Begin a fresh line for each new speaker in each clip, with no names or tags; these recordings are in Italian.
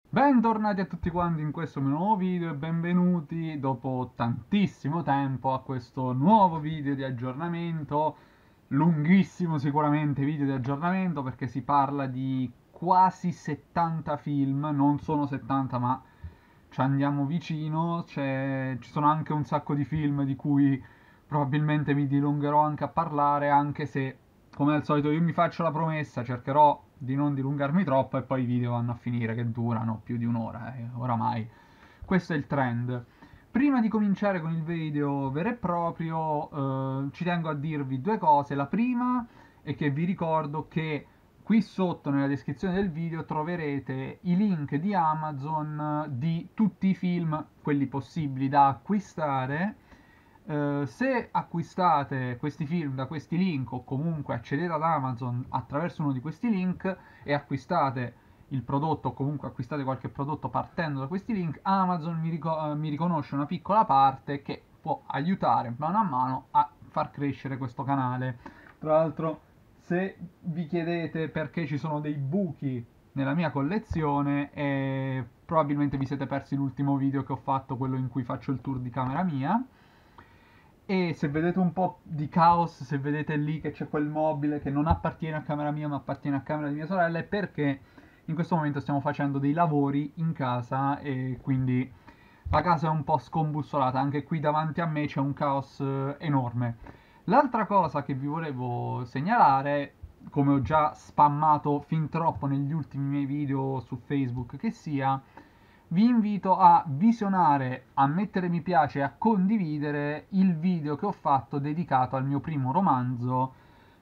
Bentornati a tutti quanti in questo mio nuovo video e benvenuti dopo tantissimo tempo a questo nuovo video di aggiornamento, lunghissimo sicuramente video di aggiornamento perché si parla di quasi 70 film, non sono 70 ma ci andiamo vicino, ci sono anche un sacco di film di cui probabilmente mi dilungherò anche a parlare, anche se come al solito io mi faccio la promessa, cercherò di non dilungarmi troppo e poi i video vanno a finire che durano più di un'ora, oramai. Questo è il trend. Prima di cominciare con il video vero e proprio, ci tengo a dirvi due cose. La prima è che vi ricordo che qui sotto nella descrizione del video troverete i link di Amazon di tutti i film, quelli possibili da acquistare. Se acquistate questi film da questi link o comunque accedete ad Amazon attraverso uno di questi link e acquistate il prodotto o comunque acquistate qualche prodotto partendo da questi link, Amazon mi riconosce una piccola parte che può aiutare mano a mano a far crescere questo canale. Tra l'altro, se vi chiedete perché ci sono dei buchi nella mia collezione, probabilmente vi siete persi l'ultimo video che ho fatto, quello in cui faccio il tour di camera mia. E se vedete un po' di caos, se vedete lì che c'è quel mobile che non appartiene a camera mia ma appartiene a camera di mia sorella, è perché in questo momento stiamo facendo dei lavori in casa e quindi la casa è un po' scombussolata. Anche qui davanti a me c'è un caos enorme. L'altra cosa che vi volevo segnalare, come ho già spammato fin troppo negli ultimi miei video su Facebook che sia, vi invito a visionare, a mettere mi piace e a condividere il video che ho fatto dedicato al mio primo romanzo,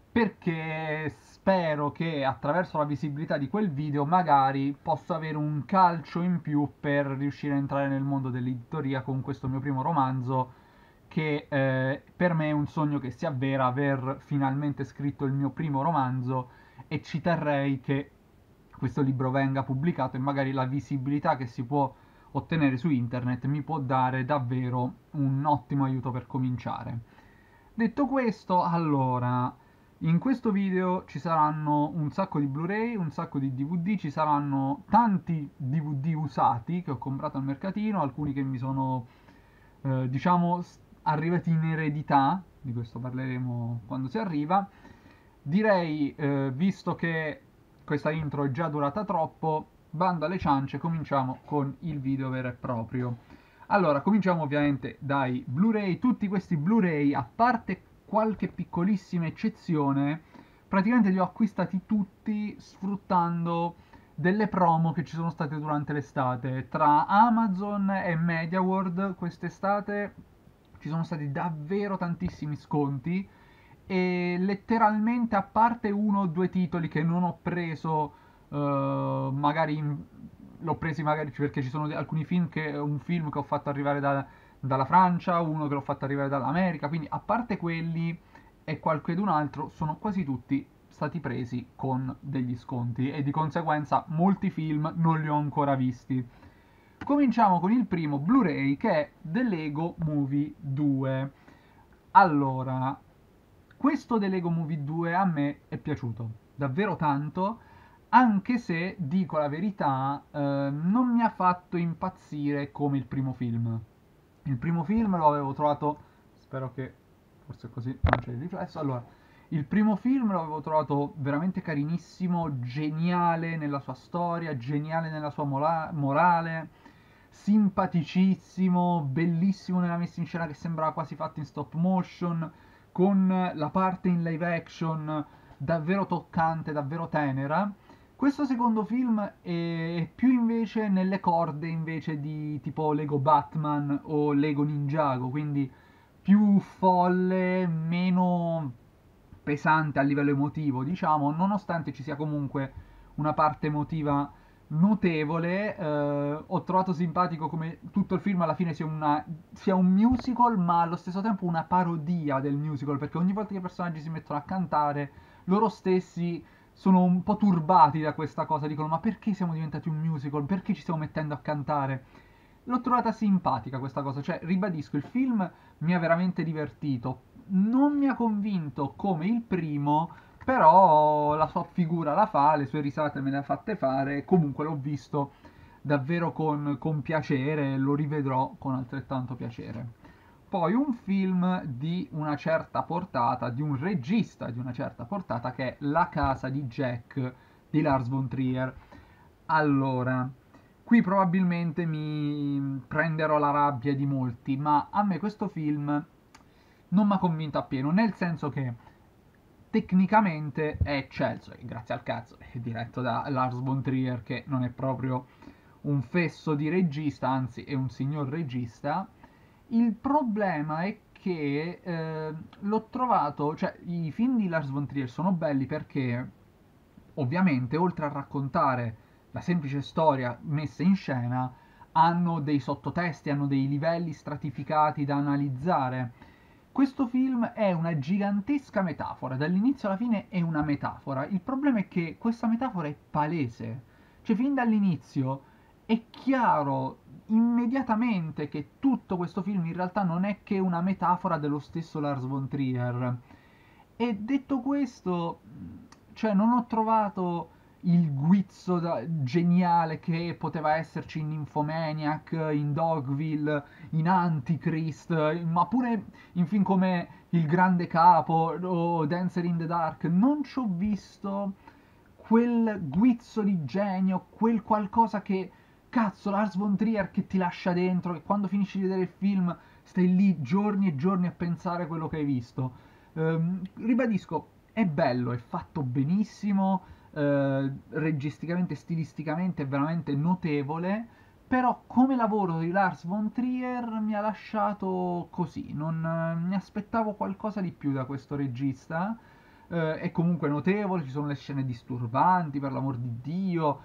perché spero che attraverso la visibilità di quel video magari possa avere un calcio in più per riuscire a entrare nel mondo dell'editoria con questo mio primo romanzo, che per me è un sogno che si avvera, aver finalmente scritto il mio primo romanzo, e ci terrei che questo libro venga pubblicato e magari la visibilità che si può ottenere su internet mi può dare davvero un ottimo aiuto per cominciare. Detto questo, allora, in questo video ci saranno un sacco di Blu-ray, un sacco di DVD, ci saranno tanti DVD usati che ho comprato al mercatino, alcuni che mi sono, diciamo, arrivati in eredità, di questo parleremo quando si arriva. Direi, visto che questa intro è già durata troppo, bando alle ciance, cominciamo con il video vero e proprio. Allora, cominciamo ovviamente dai Blu-ray. Tutti questi Blu-ray, a parte qualche piccolissima eccezione, praticamente li ho acquistati tutti sfruttando delle promo che ci sono state durante l'estate. Tra Amazon e MediaWorld quest'estate ci sono stati davvero tantissimi sconti e letteralmente, a parte uno o due titoli che non ho preso, magari l'ho presi magari perché ci sono alcuni film che un film che ho fatto arrivare dalla Francia, uno che l'ho fatto arrivare dall'America, quindi a parte quelli e qualcun altro sono quasi tutti stati presi con degli sconti e di conseguenza molti film non li ho ancora visti. Cominciamo con il primo Blu-ray, che è The Lego Movie 2. Allora, questo The Lego Movie 2 a me è piaciuto davvero tanto, anche se, dico la verità, non mi ha fatto impazzire come il primo film. Il primo film lo avevo trovato, spero che forse così non c'è il riflesso. Allora, il primo film lo avevo trovato veramente carinissimo, geniale nella sua storia, geniale nella sua morale, simpaticissimo, bellissimo nella messa in scena che sembrava quasi fatta in stop motion, con la parte in live action davvero toccante, davvero tenera. Questo secondo film è più invece nelle corde invece di tipo Lego Batman o Lego Ninjago, quindi più folle, meno pesante a livello emotivo, diciamo, nonostante ci sia comunque una parte emotiva notevole. Ho trovato simpatico come tutto il film alla fine sia un musical, ma allo stesso tempo una parodia del musical, perché ogni volta che i personaggi si mettono a cantare, loro stessi sono un po' turbati da questa cosa, dicono ma perché siamo diventati un musical, perché ci stiamo mettendo a cantare? L'ho trovata simpatica questa cosa, cioè ribadisco, il film mi ha veramente divertito, non mi ha convinto come il primo, però la sua figura la fa, le sue risate me le ha fatte fare, comunque l'ho visto davvero con piacere, lo rivedrò con altrettanto piacere. Poi un film di una certa portata, di un regista di una certa portata, che è La casa di Jack di Lars von Trier. Allora, qui probabilmente mi prenderò la rabbia di molti, ma a me questo film non mi ha convinto appieno, nel senso che tecnicamente è eccelso, e grazie al cazzo, è diretto da Lars von Trier, che non è proprio un fesso di regista, anzi è un signor regista. Il problema è che l'ho trovato, cioè i film di Lars von Trier sono belli perché ovviamente oltre a raccontare la semplice storia messa in scena, hanno dei sottotesti, hanno dei livelli stratificati da analizzare. Questo film è una gigantesca metafora, dall'inizio alla fine è una metafora. Il problema è che questa metafora è palese, cioè fin dall'inizio è chiaro immediatamente che tutto questo film in realtà non è che una metafora dello stesso Lars von Trier. E detto questo, cioè non ho trovato il guizzo geniale che poteva esserci in Nymphomaniac, in Dogville, in Antichrist, ma pure in film come Il Grande Capo o Dancer in the Dark. Non ci ho visto quel guizzo di genio, quel qualcosa che, cazzo, Lars von Trier che ti lascia dentro, che quando finisci di vedere il film stai lì giorni e giorni a pensare a quello che hai visto. Ribadisco, è bello, è fatto benissimo, registicamente e stilisticamente è veramente notevole, però come lavoro di Lars von Trier mi ha lasciato così, non mi aspettavo qualcosa di più da questo regista. È comunque notevole, ci sono le scene disturbanti, per l'amor di Dio,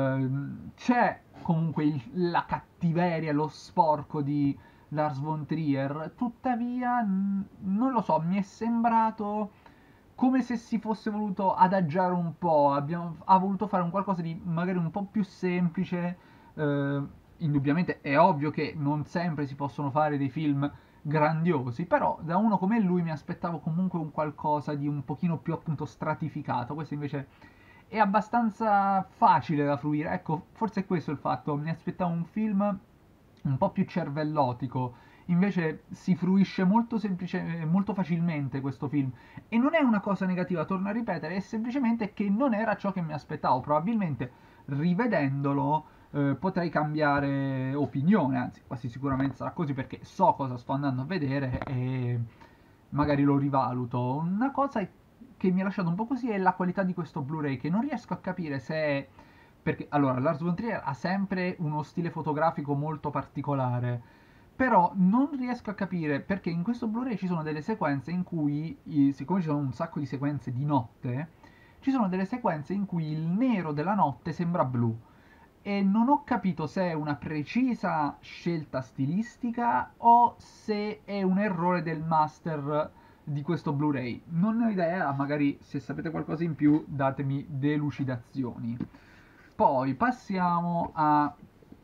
c'è comunque la cattiveria, lo sporco di Lars von Trier, tuttavia non lo so, mi è sembrato come se si fosse voluto adagiare un po', ha voluto fare un qualcosa di magari un po' più semplice. eh, Indubbiamente è ovvio che non sempre si possono fare dei film grandiosi, però da uno come lui mi aspettavo comunque un qualcosa di un pochino più appunto stratificato. Questo invece è abbastanza facile da fruire. Ecco, forse è questo il fatto, mi aspettavo un film un po' più cervellotico, invece si fruisce molto, molto facilmente questo film. E non è una cosa negativa, torno a ripetere, è semplicemente che non era ciò che mi aspettavo. Probabilmente rivedendolo potrei cambiare opinione, anzi quasi sicuramente sarà così perché so cosa sto andando a vedere e magari lo rivaluto. Una cosa che mi ha lasciato un po' così è la qualità di questo Blu-ray, che non riesco a capire se è perché allora Lars von Trier ha sempre uno stile fotografico molto particolare, però non riesco a capire perché in questo Blu-ray ci sono delle sequenze in cui, siccome ci sono un sacco di sequenze di notte, ci sono delle sequenze in cui il nero della notte sembra blu. E non ho capito se è una precisa scelta stilistica o se è un errore del master di questo Blu-ray. Non ne ho idea, magari se sapete qualcosa in più datemi delucidazioni. Poi passiamo a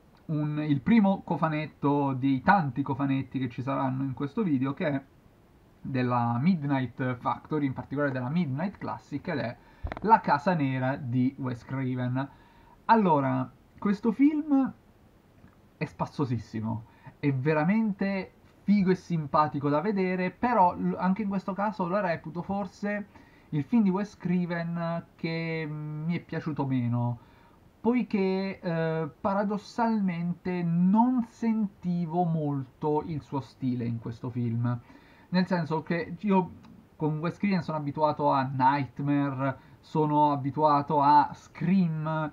il primo cofanetto dei tanti cofanetti che ci saranno in questo video, che è della Midnight Factory, in particolare della Midnight Classic, ed è La Casa Nera di Wes Craven. Allora, questo film è spassosissimo, è veramente figo e simpatico da vedere, però anche in questo caso lo reputo forse il film di Wes Craven che mi è piaciuto meno, poiché paradossalmente non sentivo molto il suo stile in questo film. Nel senso che io con Wes Craven sono abituato a Nightmare, sono abituato a Scream,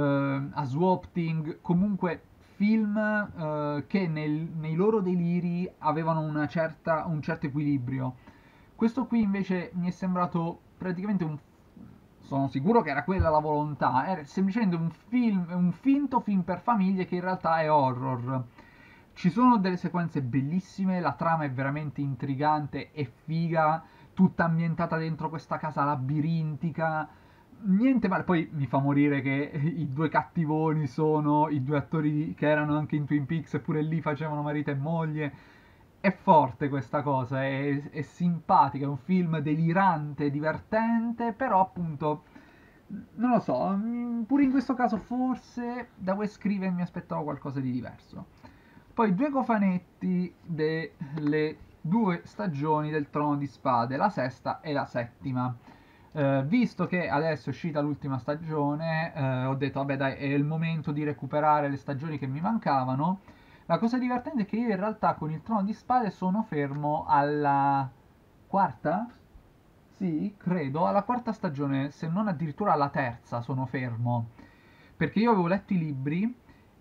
a Swamp Thing, comunque film che nei loro deliri avevano un certo equilibrio. Questo qui invece mi è sembrato praticamente sono sicuro che era quella la volontà, era semplicemente un film, un finto film per famiglie che in realtà è horror. Ci sono delle sequenze bellissime, la trama è veramente intrigante e figa, tutta ambientata dentro questa casa labirintica. Niente male, poi mi fa morire che i due cattivoni sono i due attori che erano anche in Twin Peaks, eppure lì facevano marito e moglie. È forte questa cosa, è simpatica, è un film delirante, divertente, però appunto non lo so, pure in questo caso forse da Wes Craven mi aspettavo qualcosa di diverso. Poi due cofanetti delle due stagioni del Trono di Spade, la sesta e la settima. Visto che adesso è uscita l'ultima stagione, ho detto vabbè dai, è il momento di recuperare le stagioni che mi mancavano. La cosa divertente è che io in realtà con il Trono di Spade sono fermo alla quarta? Sì, credo, alla quarta stagione, se non addirittura alla terza sono fermo. Perché io avevo letto i libri,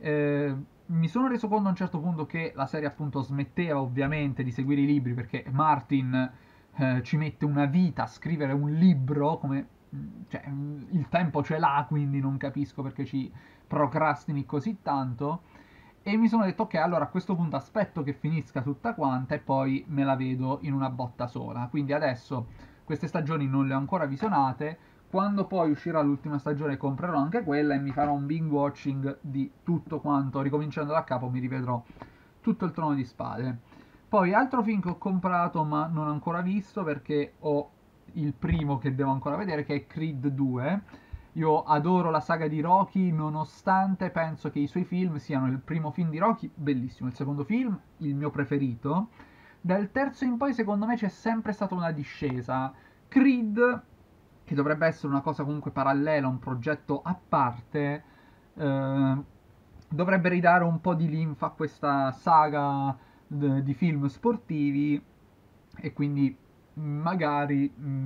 mi sono reso conto a un certo punto che la serie appunto smetteva ovviamente di seguire i libri perché Martin ci mette una vita a scrivere un libro, come, cioè, il tempo ce l'ha, quindi non capisco perché ci procrastini così tanto. E mi sono detto, ok, allora a questo punto aspetto che finisca tutta quanta e poi me la vedo in una botta sola. Quindi adesso queste stagioni non le ho ancora visionate. Quando poi uscirà l'ultima stagione comprerò anche quella e mi farò un binge watching di tutto quanto. Ricominciando da capo mi rivedrò tutto il Trono di Spade. Poi altro film che ho comprato ma non ho ancora visto perché ho il primo che devo ancora vedere che è Creed 2. Io adoro la saga di Rocky nonostante penso che i suoi film siano il primo film di Rocky bellissimo, il secondo film il mio preferito. Dal terzo in poi secondo me c'è sempre stata una discesa. Creed, che dovrebbe essere una cosa comunque parallela, un progetto a parte, eh, dovrebbe ridare un po' di linfa a questa saga di film sportivi e quindi magari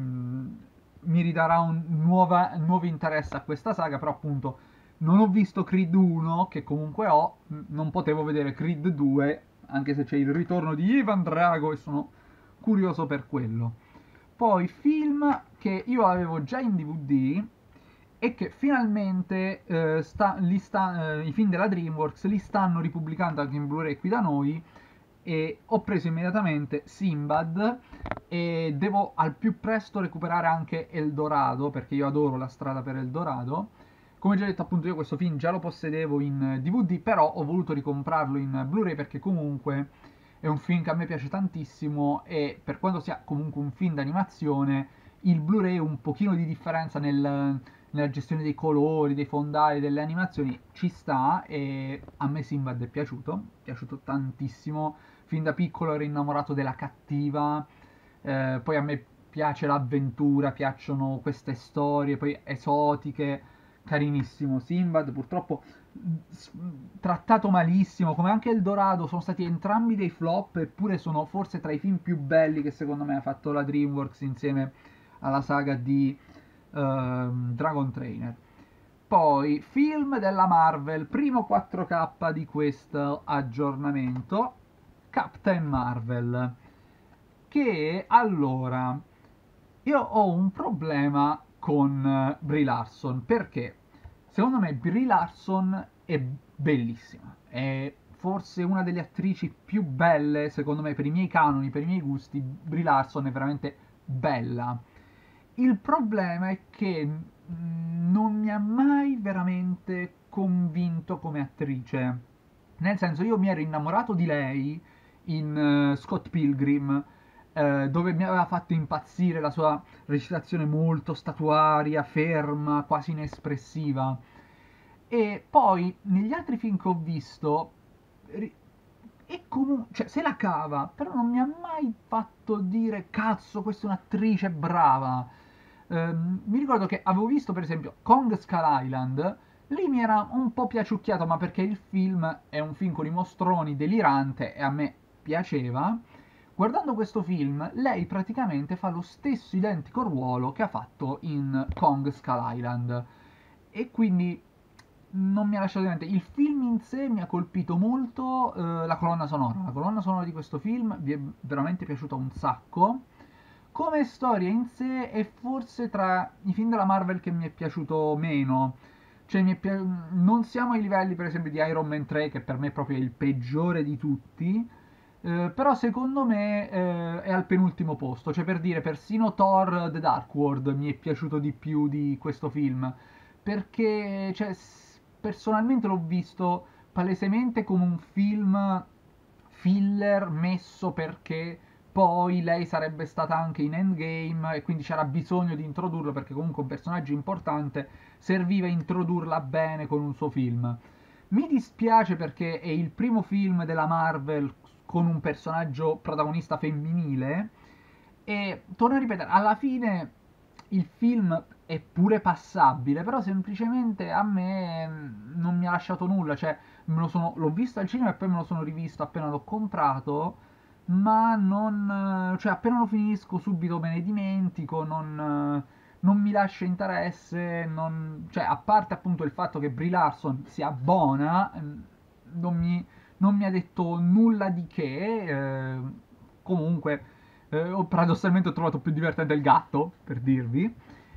mi ridarà un nuovo interesse a questa saga, però appunto non ho visto Creed 1, che comunque ho, non potevo vedere Creed 2, anche se c'è il ritorno di Ivan Drago e sono curioso per quello. Poi film che io avevo già in DVD e che finalmente i film della DreamWorks li stanno ripubblicando anche in Blu-ray qui da noi e ho preso immediatamente Sinbad e devo al più presto recuperare anche Eldorado perché io adoro La strada per Eldorado. Come già detto appunto io questo film già lo possedevo in DVD, però ho voluto ricomprarlo in Blu-ray perché comunque è un film che a me piace tantissimo e per quanto sia comunque un film d'animazione, il Blu-ray un pochino di differenza nella gestione dei colori, dei fondali, delle animazioni ci sta e a me Sinbad è piaciuto tantissimo. Fin da piccolo ero innamorato della cattiva, poi a me piace l'avventura, piacciono queste storie, poi esotiche, carinissimo. Sinbad purtroppo trattato malissimo, come anche Eldorado, sono stati entrambi dei flop, eppure sono forse tra i film più belli che secondo me ha fatto la DreamWorks insieme alla saga di Dragon Trainer. Poi, film della Marvel, primo 4K di questo aggiornamento, Captain Marvel, che allora, io ho un problema con Brie Larson, perché secondo me Brie Larson è bellissima, è forse una delle attrici più belle, secondo me, per i miei canoni, per i miei gusti, Brie Larson è veramente bella. Il problema è che non mi ha mai veramente convinto come attrice. Nel senso, io mi ero innamorato di lei in Scott Pilgrim, dove mi aveva fatto impazzire la sua recitazione molto statuaria, ferma, quasi inespressiva. E poi negli altri film che ho visto, ri- e comunque, cioè, se la cava, però non mi ha mai fatto dire cazzo, questa è un'attrice brava. Mi ricordo che avevo visto per esempio Kong Skull Island, lì mi era un po' piaciucchiato, ma perché il film è un film con i mostroni delirante e a me piaceva. Guardando questo film, lei praticamente fa lo stesso identico ruolo che ha fatto in Kong Skull Island. E quindi non mi ha lasciato niente. Il film in sé mi ha colpito molto, la colonna sonora. La colonna sonora di questo film mi è veramente piaciuta un sacco. Come storia in sé è forse tra i film della Marvel che mi è piaciuto meno. Cioè, non siamo ai livelli, per esempio, di Iron Man 3, che per me è proprio il peggiore di tutti. Però secondo me è al penultimo posto. Cioè, per dire, persino Thor The Dark World mi è piaciuto di più di questo film. Perché, cioè, personalmente l'ho visto palesemente come un film filler messo perché poi lei sarebbe stata anche in Endgame e quindi c'era bisogno di introdurlo perché comunque un personaggio importante, serviva introdurla bene con un suo film. Mi dispiace perché è il primo film della Marvel con un personaggio protagonista femminile e torno a ripetere, alla fine il film è pure passabile, però semplicemente a me non mi ha lasciato nulla, cioè l'ho visto al cinema e poi me lo sono rivisto appena l'ho comprato, ma non, cioè appena lo finisco subito me ne dimentico, non mi lascia interesse, cioè a parte appunto il fatto che Brie Larson sia buona, non mi, non mi ha detto nulla di che, comunque paradossalmente ho trovato più divertente il gatto, per dirvi.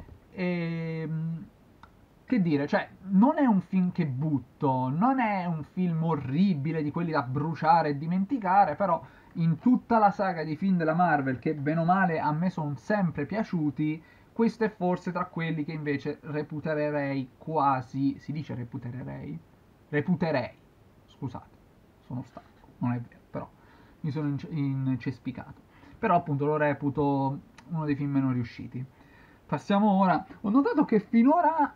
E, che dire, cioè, non è un film che butto, non è un film orribile di quelli da bruciare e dimenticare, però in tutta la saga di film della Marvel, che bene o male a me sono sempre piaciuti, questo è forse tra quelli che invece reputerei quasi, si dice reputerei? Reputerei, scusate, sono stanco, non è vero, però mi sono incespicato. Però appunto lo reputo uno dei film meno riusciti. Passiamo ora. Ho notato che finora,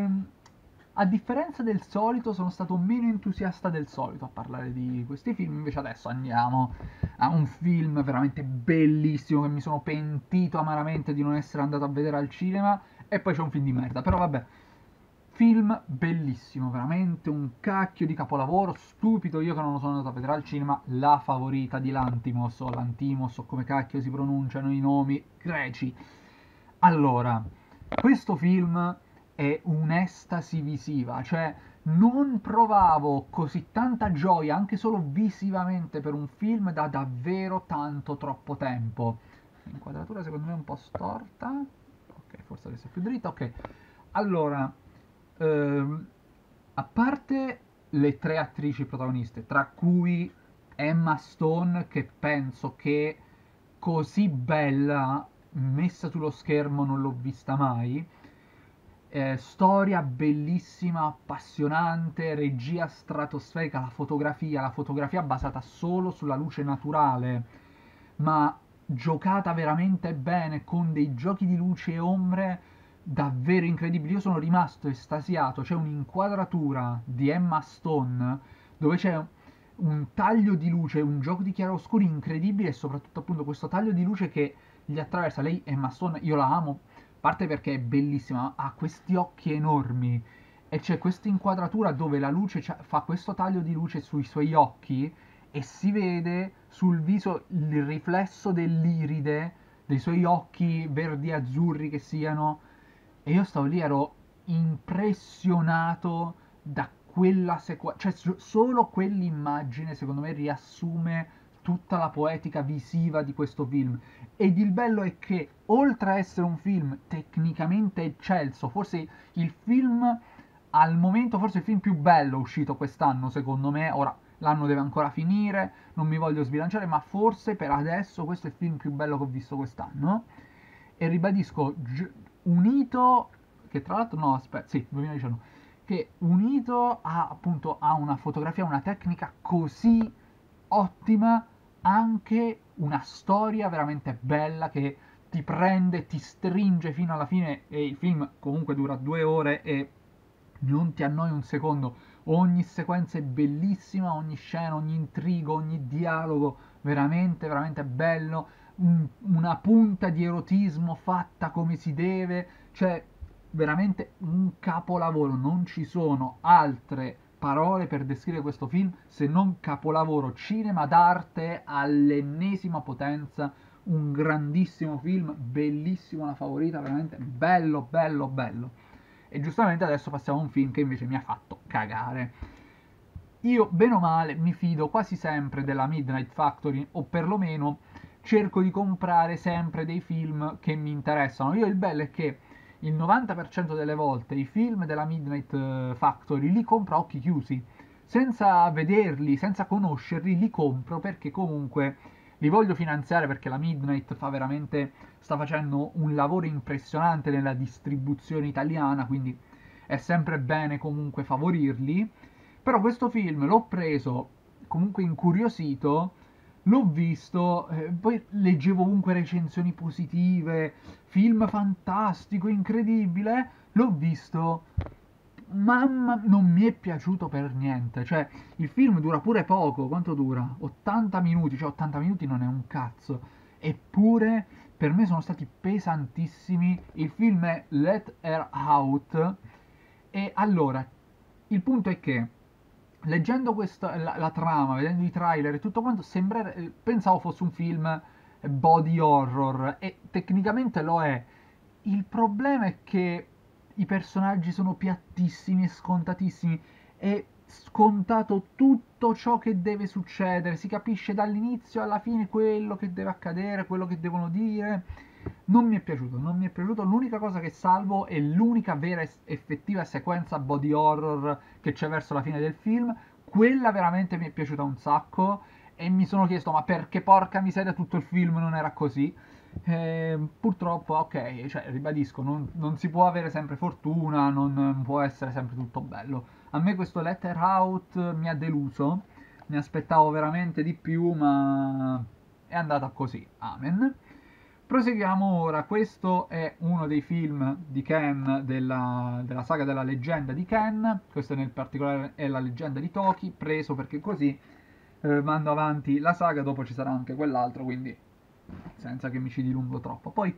a differenza del solito, sono stato meno entusiasta del solito a parlare di questi film. Invece adesso andiamo a un film veramente bellissimo che mi sono pentito amaramente di non essere andato a vedere al cinema. E poi c'è un film di merda. Però vabbè. Film bellissimo, veramente un cacchio di capolavoro, stupido io che non lo sono andato a vedere al cinema, la favorita di Lantimos o Lantimos o come cacchio si pronunciano i nomi greci. Allora, questo film è un'estasi visiva, cioè non provavo così tanta gioia anche solo visivamente per un film da davvero tanto troppo tempo. L'inquadratura secondo me è un po' storta. Ok, forse adesso è più dritta. Ok, allora, ehm, a parte le tre attrici protagoniste, tra cui Emma Stone, che penso che così bella messa sullo schermo non l'ho vista mai. Storia bellissima, appassionante, regia stratosferica, la fotografia basata solo sulla luce naturale, ma giocata veramente bene con dei giochi di luce e ombre davvero incredibili. Io sono rimasto estasiato. C'è un'inquadratura di Emma Stone dove c'è un taglio di luce, un gioco di chiaroscuri incredibile e soprattutto appunto questo taglio di luce che gli attraversa. Lei, Emma Stone, io la amo, a parte perché è bellissima, ha questi occhi enormi e c'è questa inquadratura dove la luce fa questo taglio di luce sui suoi occhi e si vede sul viso il riflesso dell'iride dei suoi occhi verdi azzurri che siano, e io stavo lì, ero impressionato da quella sequenza, cioè solo quell'immagine secondo me riassume tutta la poetica visiva di questo film. Ed il bello è che, oltre a essere un film tecnicamente eccelso, forse il film al momento, forse il film più bello uscito quest'anno, secondo me, ora l'anno deve ancora finire, non mi voglio sbilanciare, ma forse per adesso questo è il film più bello che ho visto quest'anno. E ribadisco, unito, che tra l'altro, no, aspetta, sì, 2019, che unito a, appunto, a una fotografia, una tecnica così ottima, anche una storia veramente bella che ti prende, ti stringe fino alla fine e il film comunque dura 2 ore e non ti annoi un secondo. Ogni sequenza è bellissima, ogni scena, ogni intrigo, ogni dialogo veramente, veramente bello. Una punta di erotismo fatta come si deve, cioè veramente un capolavoro. Non ci sono altre parole per descrivere questo film se non capolavoro, cinema d'arte all'ennesima potenza, un grandissimo film, bellissimo, la favorita, veramente bello, bello, bello. E giustamente adesso passiamo a un film che invece mi ha fatto cagare. Io, bene o male, mi fido quasi sempre della Midnight Factory, o perlomeno cerco di comprare sempre dei film che mi interessano. Io il bello è che il 90% delle volte i film della Midnight Factory li compro a occhi chiusi, senza vederli, senza conoscerli, li compro perché comunque li voglio finanziare perché la Midnight sta facendo un lavoro impressionante nella distribuzione italiana, quindi è sempre bene comunque favorirli. Però questo film l'ho preso comunque incuriosito l'ho visto, poi leggevo ovunque recensioni positive, film fantastico, incredibile, l'ho visto, mamma, non mi è piaciuto per niente, cioè il film dura pure poco, quanto dura? 80 minuti, cioè 80 minuti non è un cazzo, eppure per me sono stati pesantissimi, il film è Let Her Out, e allora, il punto è che leggendo la trama, vedendo i trailer e tutto quanto, pensavo fosse un film body horror e tecnicamente lo è. Il problema è che i personaggi sono piattissimi e scontatissimi. È scontato tutto ciò che deve succedere. Si capisce dall'inizio alla fine quello che deve accadere, quello che devono dire. Non mi è piaciuto, non mi è piaciuto. L'unica cosa che salvo è l'unica vera effettiva sequenza body horror che c'è verso la fine del film. Quella veramente mi è piaciuta un sacco e mi sono chiesto ma perché porca miseria tutto il film non era così. Purtroppo, ok, cioè, ribadisco, non si può avere sempre fortuna, non può essere sempre tutto bello. A me questo Letter Out mi ha deluso, mi aspettavo veramente di più, ma è andata così. Amen. Proseguiamo ora, questo è uno dei film di Ken della saga della leggenda di Ken, questo nel particolare è la leggenda di Toki, preso perché così mando avanti la saga, dopo ci sarà anche quell'altro, quindi senza che mi ci dilungo troppo. Poi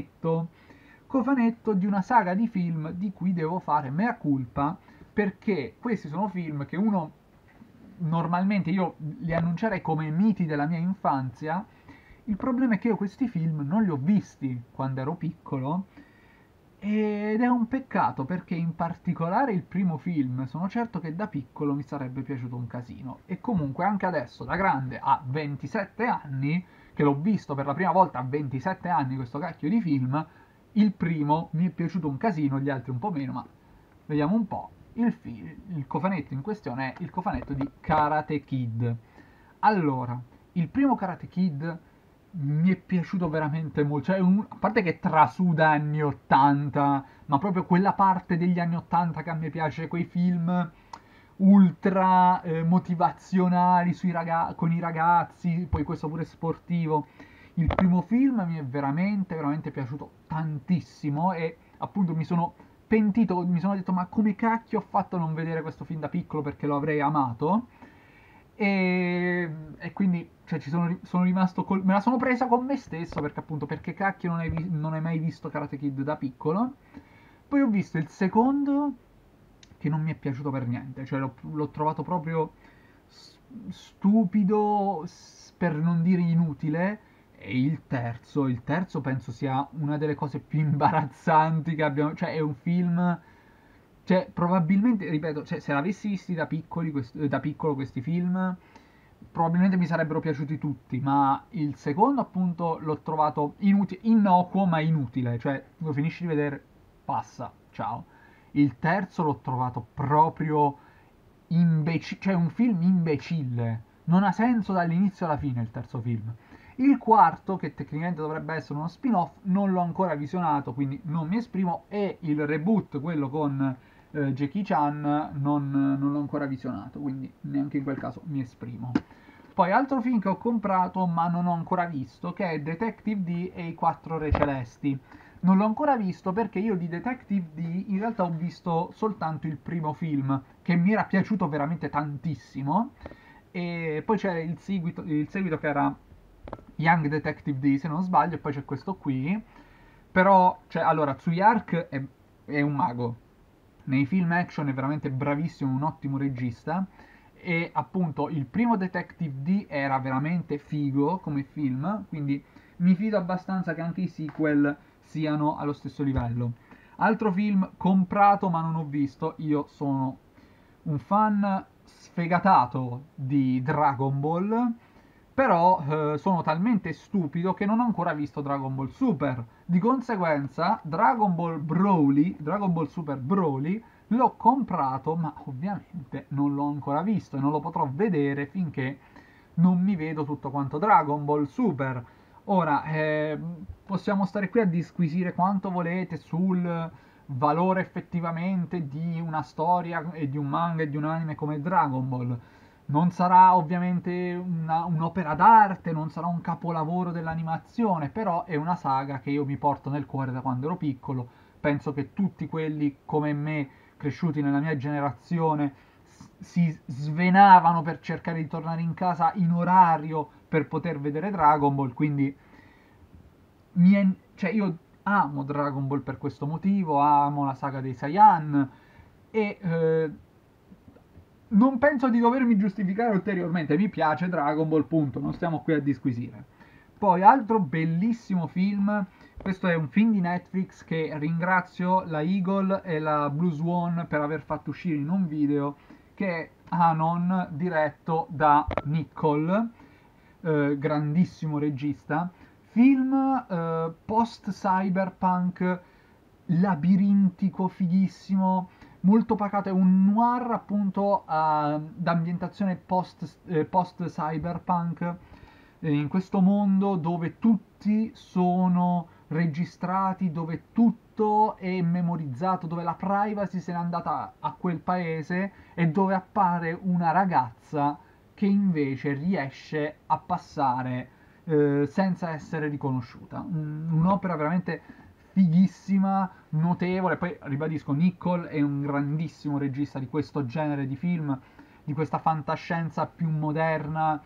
cofanetto di una saga di film di cui devo fare mea culpa, perché questi sono film che uno normalmente io li annuncerei come miti della mia infanzia. Il problema è che io questi film non li ho visti quando ero piccolo ed è un peccato perché in particolare il primo film sono certo che da piccolo mi sarebbe piaciuto un casino e comunque anche adesso da grande a 27 anni che l'ho visto per la prima volta a 27 anni questo cacchio di film, il primo mi è piaciuto un casino, gli altri un po' meno, ma vediamo un po'. Il cofanetto in questione è il cofanetto di Karate Kid. Allora, il primo Karate Kid mi è piaciuto veramente molto, cioè a parte che trasuda anni 80, ma proprio quella parte degli anni 80 che a me piace, quei film ultra motivazionali con i ragazzi, poi questo pure sportivo. Il primo film mi è veramente, veramente piaciuto tantissimo e appunto mi sono pentito, mi sono detto ma come cacchio ho fatto a non vedere questo film da piccolo perché lo avrei amato. E quindi cioè, sono rimasto me la sono presa con me stesso perché appunto perché cacchio non hai mai visto Karate Kid da piccolo. Poi ho visto il secondo che non mi è piaciuto per niente, cioè l'ho trovato proprio stupido, per non dire inutile. E il terzo penso sia una delle cose più imbarazzanti che abbiamo, cioè è un film, cioè probabilmente, ripeto, cioè, se l'avessi visti da piccolo questi film, probabilmente mi sarebbero piaciuti tutti, ma il secondo appunto l'ho trovato innocuo ma inutile, cioè lo finisci di vedere, passa, ciao. Il terzo l'ho trovato proprio cioè un film imbecille. Non ha senso dall'inizio alla fine il terzo film. Il quarto, che tecnicamente dovrebbe essere uno spin-off, non l'ho ancora visionato, quindi non mi esprimo. E il reboot, quello con Jackie Chan, non l'ho ancora visionato, quindi neanche in quel caso mi esprimo. Poi altro film che ho comprato ma non ho ancora visto, che è Detective D e i Quattro Re Celesti. Non l'ho ancora visto perché io di Detective D in realtà ho visto soltanto il primo film, che mi era piaciuto veramente tantissimo. E poi c'è il seguito che era Young Detective D, se non sbaglio, e poi c'è questo qui. Però, cioè, allora, Tsuyark è un mago. Nei film action è veramente bravissimo, un ottimo regista. E appunto il primo Detective D era veramente figo come film, quindi mi fido abbastanza che anche i sequel siano allo stesso livello. Altro film comprato ma non ho visto, io sono un fan sfegatato di Dragon Ball, però sono talmente stupido che non ho ancora visto Dragon Ball Super. Di conseguenza, Dragon Ball Super Broly, l'ho comprato, ma ovviamente non l'ho ancora visto e non lo potrò vedere finché non mi vedo tutto quanto Dragon Ball Super. Ora, possiamo stare qui a disquisire quanto volete sul valore effettivamente di una storia e di un manga e di un anime come Dragon Ball, Non sarà ovviamente un'opera d'arte, non sarà un capolavoro dell'animazione, però è una saga che io mi porto nel cuore da quando ero piccolo. Penso che tutti quelli come me, cresciuti nella mia generazione, si svenavano per cercare di tornare in casa in orario per poter vedere Dragon Ball, quindi cioè io amo Dragon Ball per questo motivo, amo la saga dei Saiyan e non penso di dovermi giustificare ulteriormente, mi piace Dragon Ball, punto, non stiamo qui a disquisire. Poi altro bellissimo film, questo è un film di Netflix che ringrazio la Eagle e la Blue Swan per aver fatto uscire in un video, che è Anon, diretto da Nicole, grandissimo regista, film post-cyberpunk, labirintico, fighissimo, molto pacato, è un noir appunto d'ambientazione post-cyberpunk, in questo mondo dove tutti sono registrati, dove tutto è memorizzato, dove la privacy se n'è andata a quel paese e dove appare una ragazza che invece riesce a passare senza essere riconosciuta. Un'opera veramente fighissima, notevole. Poi ribadisco, Nicole è un grandissimo regista di questo genere di film, di questa fantascienza più moderna.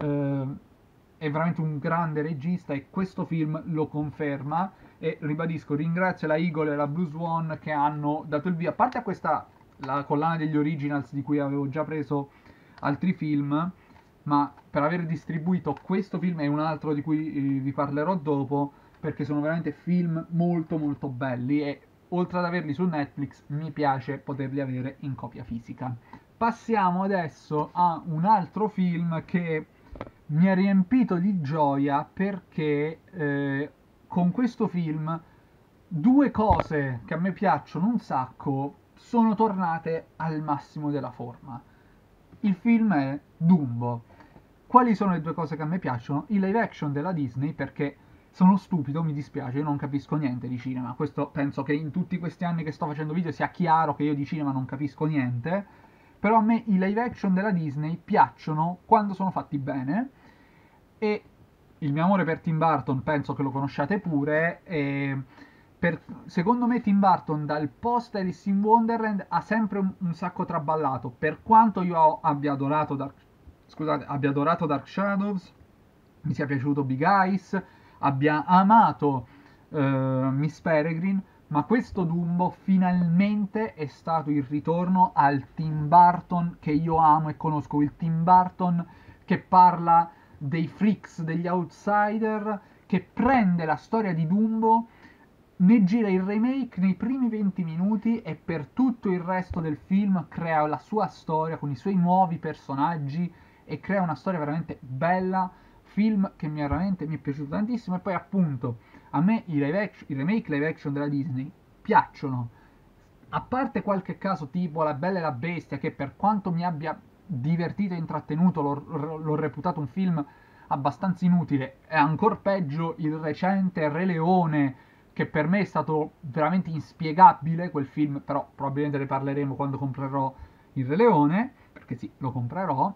È veramente un grande regista e questo film lo conferma. E ribadisco, ringrazio la Eagle e la Blue Swan che hanno dato il via, a parte a questa, la collana degli originals di cui avevo già preso altri film, ma per aver distribuito questo film e un altro di cui vi parlerò dopo, perché sono veramente film molto molto belli e oltre ad averli su Netflix mi piace poterli avere in copia fisica. Passiamo adesso a un altro film che mi ha riempito di gioia perché con questo film due cose che a me piacciono un sacco sono tornate al massimo della forma. Il film è Dumbo. Quali sono le due cose che a me piacciono? Il live action della Disney, perché sono stupido, mi dispiace, io non capisco niente di cinema. Questo penso che in tutti questi anni che sto facendo video sia chiaro che io di cinema non capisco niente. Però a me i live action della Disney piacciono quando sono fatti bene. E il mio amore per Tim Burton penso che lo conosciate pure. Secondo me Tim Burton dal post Alice in Wonderland ha sempre un sacco traballato. Per quanto io abbia adorato Dark Shadows, mi sia piaciuto Big Eyes, abbia amato Miss Peregrine, ma questo Dumbo finalmente è stato il ritorno al Tim Burton che io amo e conosco, il Tim Burton che parla dei freaks, degli outsider, che prende la storia di Dumbo, ne gira il remake nei primi 20 minuti e per tutto il resto del film crea la sua storia con i suoi nuovi personaggi e crea una storia veramente bella, film che mi è piaciuto tantissimo e poi appunto a me i remake live action della Disney piacciono, a parte qualche caso tipo La Bella e la Bestia che per quanto mi abbia divertito e intrattenuto l'ho reputato un film abbastanza inutile, è ancora peggio il recente Re Leone che per me è stato veramente inspiegabile quel film, però probabilmente ne parleremo quando comprerò il Re Leone, perché sì, lo comprerò.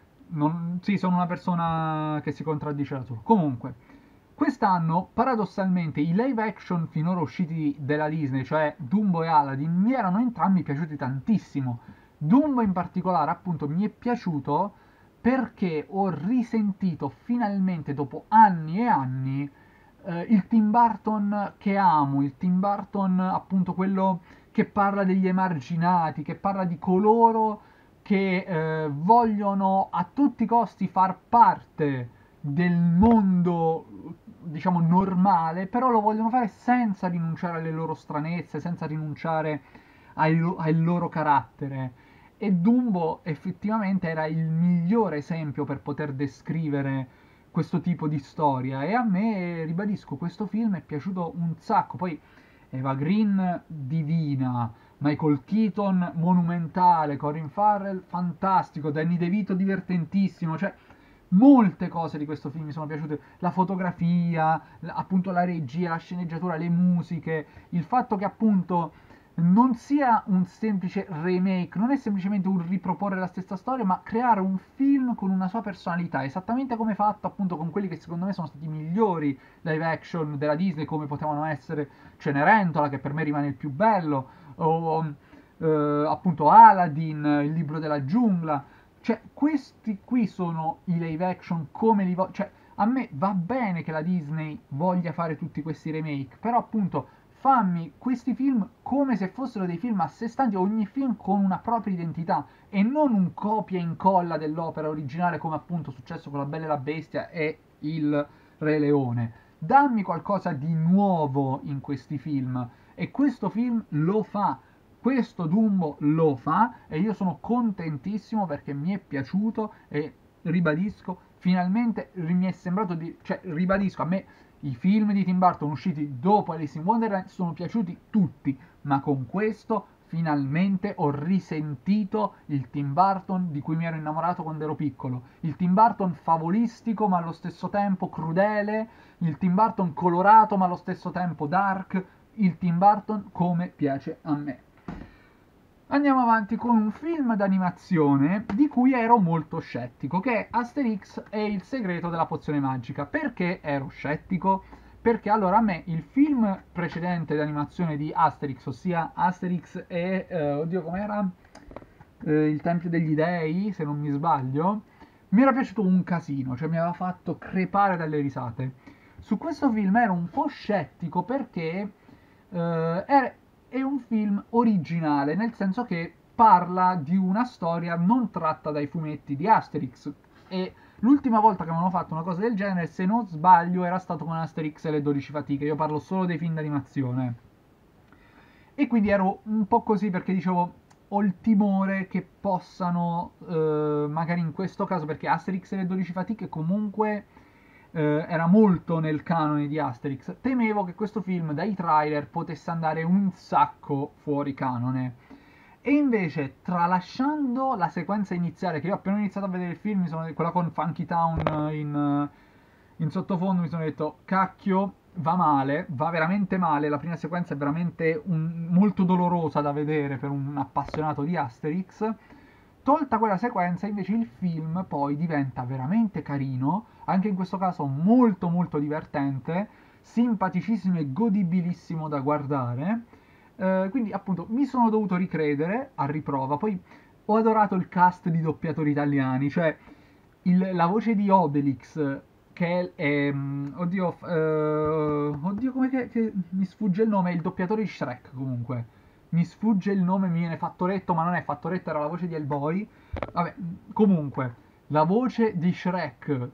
Sì, sono una persona che si contraddice da solo. Comunque, quest'anno, paradossalmente, i live action finora usciti della Disney, cioè Dumbo e Aladdin, mi erano entrambi piaciuti tantissimo. Dumbo in particolare, appunto, mi è piaciuto perché ho risentito finalmente, dopo anni e anni, il Tim Burton che amo, il Tim Burton appunto quello che parla degli emarginati, che parla di coloro che vogliono a tutti i costi far parte del mondo, diciamo, normale, però lo vogliono fare senza rinunciare alle loro stranezze, senza rinunciare al loro carattere. E Dumbo effettivamente era il migliore esempio per poter descrivere questo tipo di storia e a me, ribadisco, questo film è piaciuto un sacco. Poi Eva Green divina, Michael Keaton monumentale, Corin Farrell fantastico, Danny DeVito divertentissimo, cioè molte cose di questo film mi sono piaciute, la fotografia, appunto la regia, la sceneggiatura, le musiche, il fatto che appunto non sia un semplice remake, non è semplicemente un riproporre la stessa storia, ma creare un film con una sua personalità, esattamente come fatto appunto con quelli che secondo me sono stati i migliori live action della Disney, come potevano essere Cenerentola, che per me rimane il più bello, o appunto Aladdin, il libro della giungla. Cioè, questi qui sono i live action come li voglio. Cioè, a me va bene che la Disney voglia fare tutti questi remake, però appunto fammi questi film come se fossero dei film a sé stanti, ogni film con una propria identità e non un copia e incolla dell'opera originale come appunto è successo con La Bella e la Bestia e Il Re Leone. Dammi qualcosa di nuovo in questi film e questo film lo fa. Questo Dumbo lo fa e io sono contentissimo perché mi è piaciuto e ribadisco, finalmente mi è sembrato di... cioè ribadisco, a me i film di Tim Burton usciti dopo Alice in Wonderland sono piaciuti tutti, ma con questo finalmente ho risentito il Tim Burton di cui mi ero innamorato quando ero piccolo. Il Tim Burton favolistico ma allo stesso tempo crudele, il Tim Burton colorato ma allo stesso tempo dark, il Tim Burton come piace a me. Andiamo avanti con un film d'animazione di cui ero molto scettico, che è Asterix e il segreto della pozione magica. Perché ero scettico? Perché allora a me il film precedente d'animazione di Asterix, ossia Asterix e... oddio com'era? Il Tempio degli Dei, se non mi sbaglio, mi era piaciuto un casino, cioè mi aveva fatto crepare dalle risate. Su questo film ero un po' scettico perché è un film originale, nel senso che parla di una storia non tratta dai fumetti di Asterix. E l'ultima volta che avevano fatto una cosa del genere, se non sbaglio, era stato con Asterix e le 12 fatiche. Io parlo solo dei film d'animazione. E quindi ero un po' così perché dicevo, ho il timore che possano, magari in questo caso, perché Asterix e le 12 fatiche comunque era molto nel canone di Asterix, temevo che questo film dai trailer potesse andare un sacco fuori canone. E invece, tralasciando la sequenza iniziale, che io appena ho iniziato a vedere il film, quella con Funky Town in sottofondo, mi sono detto, cacchio, va male, va veramente male, la prima sequenza è veramente molto dolorosa da vedere per un appassionato di Asterix. Tolta quella sequenza, invece il film poi diventa veramente carino, anche in questo caso molto molto divertente, simpaticissimo e godibilissimo da guardare. Quindi appunto mi sono dovuto ricredere a riprova, poi ho adorato il cast di doppiatori italiani, cioè la voce di Obelix, che è... oddio, oddio come che mi sfugge il nome, è il doppiatore di Shrek comunque. Mi sfugge il nome, mi viene Fattoretto, ma non è Fattoretto, era la voce di Hellboy. Vabbè, comunque, la voce di Shrek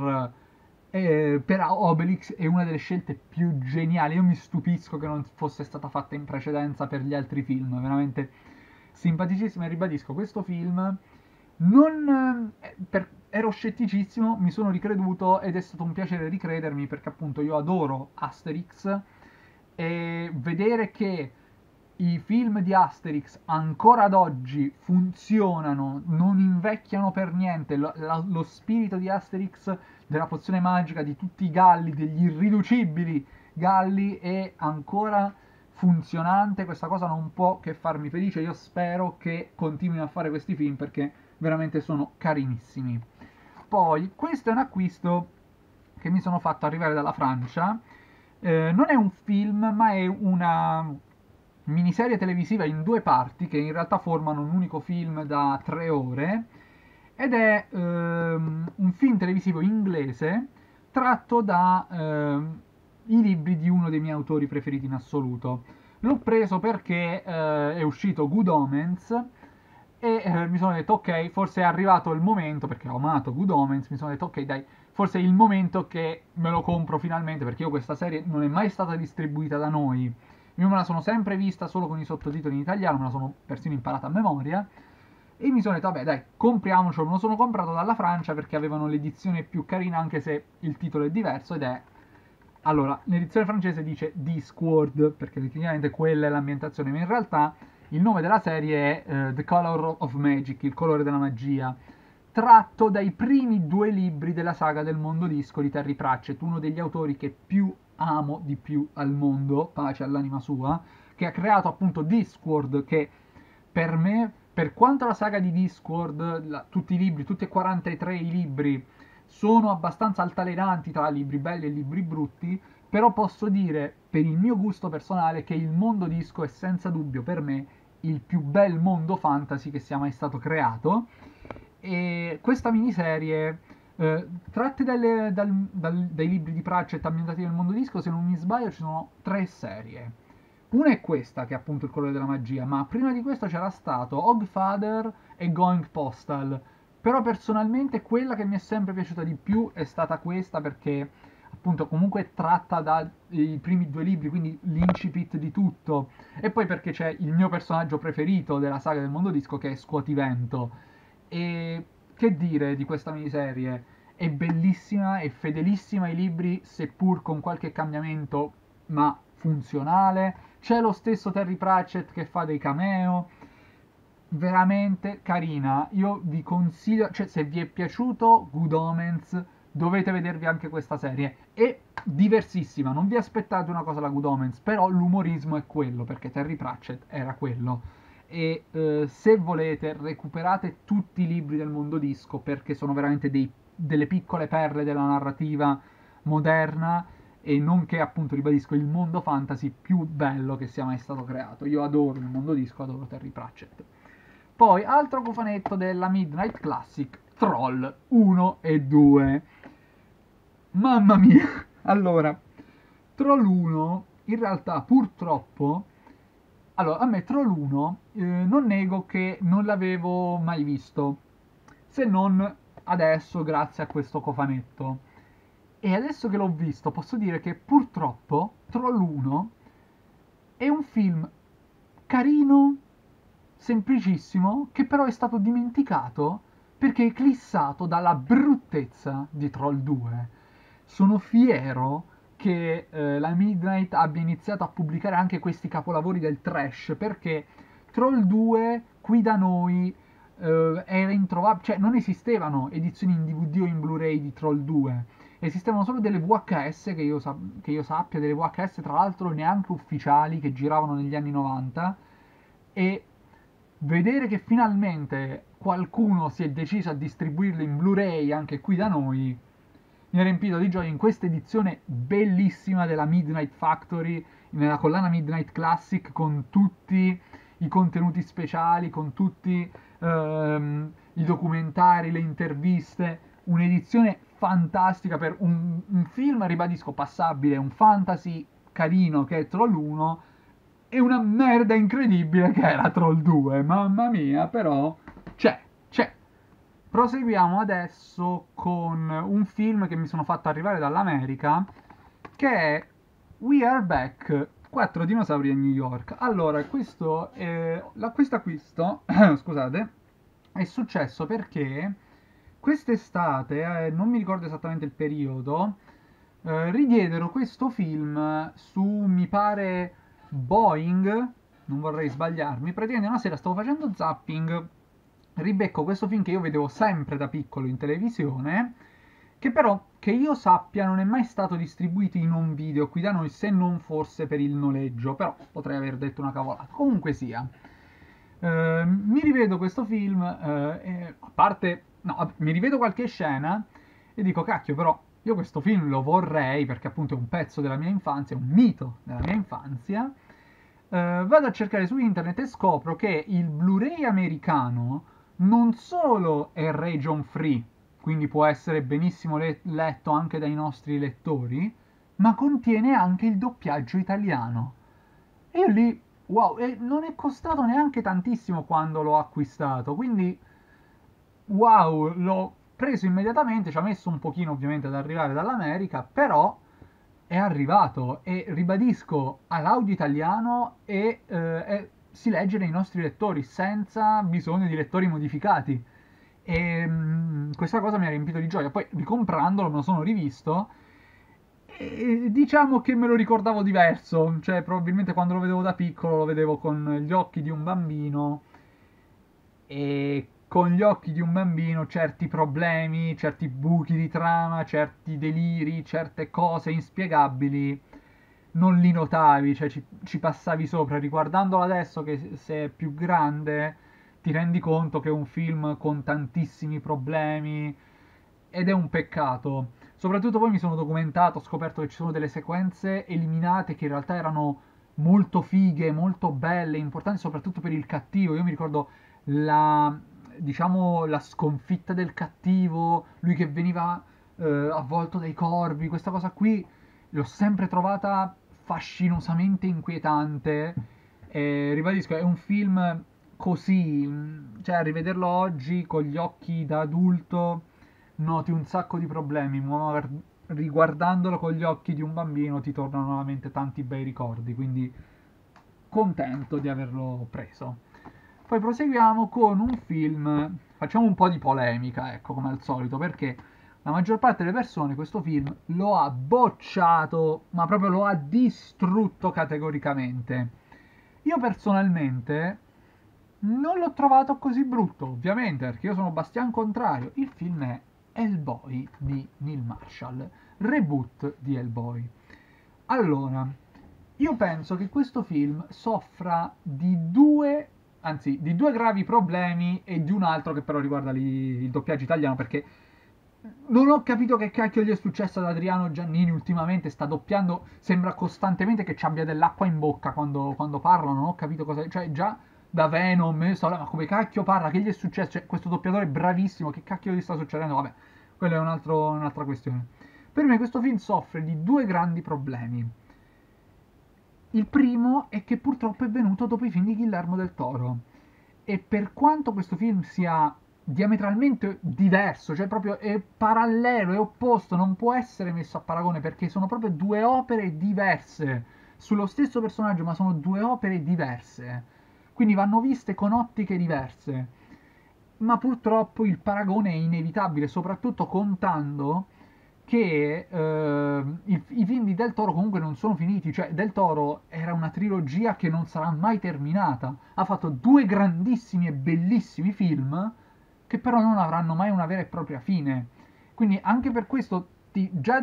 per Obelix è una delle scelte più geniali. Io mi stupisco che non fosse stata fatta in precedenza per gli altri film, veramente simpaticissimo. E ribadisco, questo film non, ero scetticissimo, mi sono ricreduto ed è stato un piacere ricredermi perché appunto io adoro Asterix e vedere che i film di Asterix ancora ad oggi funzionano, non invecchiano per niente, lo spirito di Asterix, della pozione magica, di tutti i galli, degli irriducibili galli è ancora funzionante, questa cosa non può che farmi felice, io spero che continuino a fare questi film perché veramente sono carinissimi. Poi, questo è un acquisto che mi sono fatto arrivare dalla Francia, non è un film ma è una miniserie televisiva in due parti che in realtà formano un unico film da 3 ore ed è un film televisivo inglese tratto da i libri di uno dei miei autori preferiti in assoluto. L'ho preso perché è uscito Good Omens e mi sono detto ok, forse è arrivato il momento, perché ho amato Good Omens, mi sono detto ok dai, forse è il momento che me lo compro finalmente, perché io questa serie non è mai stata distribuita da noi, io me la sono sempre vista solo con i sottotitoli in italiano, me la sono persino imparata a memoria, e mi sono detto vabbè dai, compriamocelo, me lo sono comprato dalla Francia perché avevano l'edizione più carina anche se il titolo è diverso ed è... Allora, l'edizione francese dice Discworld, perché tecnicamente quella è l'ambientazione, ma in realtà il nome della serie è The Color of Magic, il colore della magia, tratto dai primi 2 libri della saga del mondo disco di Terry Pratchett, uno degli autori che più amo di più al mondo, pace all'anima sua, che ha creato appunto Discworld, che per me, per quanto la saga di Discworld, tutti i libri, tutti e 43 i libri, sono abbastanza altalenanti tra libri belli e libri brutti, però posso dire, per il mio gusto personale, che il mondo disco è senza dubbio per me il più bel mondo fantasy che sia mai stato creato. E questa miniserie, tratte dai libri di Pratchett ambientati nel mondo disco, se non mi sbaglio ci sono 3 serie. Una è questa, che è appunto il colore della magia, ma prima di questo c'era stato Hogfather e Going Postal. Però personalmente quella che mi è sempre piaciuta di più è stata questa, perché appunto comunque è tratta dai primi 2 libri, quindi l'incipit di tutto. E poi perché c'è il mio personaggio preferito della saga del mondo disco, che è Scuotivento. E che dire di questa miniserie? È bellissima, è fedelissima ai libri, seppur con qualche cambiamento, ma funzionale. C'è lo stesso Terry Pratchett che fa dei cameo. Veramente carina. Io vi consiglio, cioè se vi è piaciuto Good Omens, dovete vedervi anche questa serie. È diversissima, non vi aspettate una cosa alla Good Omens, però l'umorismo è quello, perché Terry Pratchett era quello. E se volete recuperate tutti i libri del mondo disco, perché sono veramente delle piccole perle della narrativa moderna, e nonché appunto ribadisco il mondo fantasy più bello che sia mai stato creato. Io adoro il mondo disco, adoro Terry Pratchett. Poi altro cofanetto della Midnight Classic, Troll 1 e 2. Mamma mia! Allora, Troll 1 in realtà purtroppo, allora a me Troll 1 non nego che non l'avevo mai visto, se non adesso grazie a questo cofanetto. E adesso che l'ho visto posso dire che purtroppo Troll 1 è un film carino, semplicissimo, che però è stato dimenticato perché è eclissato dalla bruttezza di Troll 2. Sono fiero che la Midnight abbia iniziato a pubblicare anche questi capolavori del trash, perché Troll 2 qui da noi era introvabile, cioè non esistevano edizioni in DVD o in Blu-ray di Troll 2, esistevano solo delle VHS che io sappia, delle VHS tra l'altro neanche ufficiali che giravano negli anni 90. E vedere che finalmente qualcuno si è deciso a distribuirlo in Blu-ray anche qui da noi mi ha riempito di gioia in questa edizione bellissima della Midnight Factory, nella collana Midnight Classic, con tutti i contenuti speciali, con tutti i documentari, le interviste, un'edizione fantastica per un film, ribadisco, passabile, un fantasy carino che è Troll 1, e una merda incredibile che era Troll 2. Mamma mia, però c'è. Proseguiamo adesso con un film che mi sono fatto arrivare dall'America, che è We Are Back, 4 dinosauri a New York. Allora, questo acquisto, scusate, è successo perché quest'estate, non mi ricordo esattamente il periodo, ridiedero questo film su, mi pare, Boeing, non vorrei sbagliarmi. Praticamente una sera stavo facendo zapping, ribecco questo film che io vedevo sempre da piccolo in televisione, che però, che io sappia, non è mai stato distribuito in un video qui da noi, se non forse per il noleggio, però potrei aver detto una cavolata. Comunque sia, mi rivedo questo film, a parte, no, mi rivedo qualche scena e dico, cacchio, però io questo film lo vorrei, perché appunto è un pezzo della mia infanzia, è un mito della mia infanzia. Vado a cercare su internet e scopro che il Blu-ray americano non solo è region free, quindi può essere benissimo letto anche dai nostri lettori, ma contiene anche il doppiaggio italiano. E io lì, wow, e non è costato neanche tantissimo quando l'ho acquistato, quindi wow, l'ho preso immediatamente, ci ha messo un pochino ovviamente ad arrivare dall'America, però è arrivato e ribadisco all'audio italiano si legge nei nostri lettori senza bisogno di lettori modificati. E questa cosa mi ha riempito di gioia. Poi ricomprandolo me lo sono rivisto e diciamo che me lo ricordavo diverso, cioè probabilmente quando lo vedevo da piccolo lo vedevo con gli occhi di un bambino, e con gli occhi di un bambino certi problemi, certi buchi di trama, certi deliri, certe cose inspiegabili non li notavi, cioè ci passavi sopra. Riguardandolo adesso, che se è più grande, ti rendi conto che è un film con tantissimi problemi ed è un peccato. Soprattutto poi mi sono documentato, ho scoperto che ci sono delle sequenze eliminate che in realtà erano molto fighe, molto belle, importanti soprattutto per il cattivo. Io mi ricordo la, diciamo, la sconfitta del cattivo, lui che veniva avvolto dai corvi, questa cosa qui l'ho sempre trovata fascinosamente inquietante. E ribadisco, è un film così, cioè a rivederlo oggi con gli occhi da adulto noti un sacco di problemi, ma riguardandolo con gli occhi di un bambino ti tornano nuovamente tanti bei ricordi, quindi contento di averlo preso. Poi proseguiamo con un film, facciamo un po' di polemica, ecco, come al solito, perché la maggior parte delle persone questo film lo ha bocciato, ma proprio lo ha distrutto categoricamente. Io personalmente non l'ho trovato così brutto, ovviamente, perché io sono Bastian Contrario. Il film è Hellboy di Neil Marshall, reboot di Hellboy. Allora, io penso che questo film soffra di due, anzi, di due gravi problemi e di un altro che però riguarda il doppiaggio italiano, perché non ho capito che cacchio gli è successo ad Adriano Giannini ultimamente, sta doppiando, sembra costantemente che ci abbia dell'acqua in bocca quando parla, non ho capito cosa, cioè già da Venom, ma come cacchio parla, che gli è successo? Cioè, questo doppiatore è bravissimo, che cacchio gli sta succedendo? Vabbè, quella è un'altra questione. Per me questo film soffre di due grandi problemi. Il primo è che purtroppo è venuto dopo i film di Guillermo del Toro. E per quanto questo film sia diametralmente diverso, cioè proprio è parallelo, è opposto, non può essere messo a paragone perché sono proprio due opere diverse sullo stesso personaggio, ma sono due opere diverse. Quindi vanno viste con ottiche diverse. Ma purtroppo il paragone è inevitabile, soprattutto contando che i film di Del Toro comunque non sono finiti, cioè Del Toro era una trilogia che non sarà mai terminata, ha fatto due grandissimi e bellissimi film che però non avranno mai una vera e propria fine. Quindi anche per questo già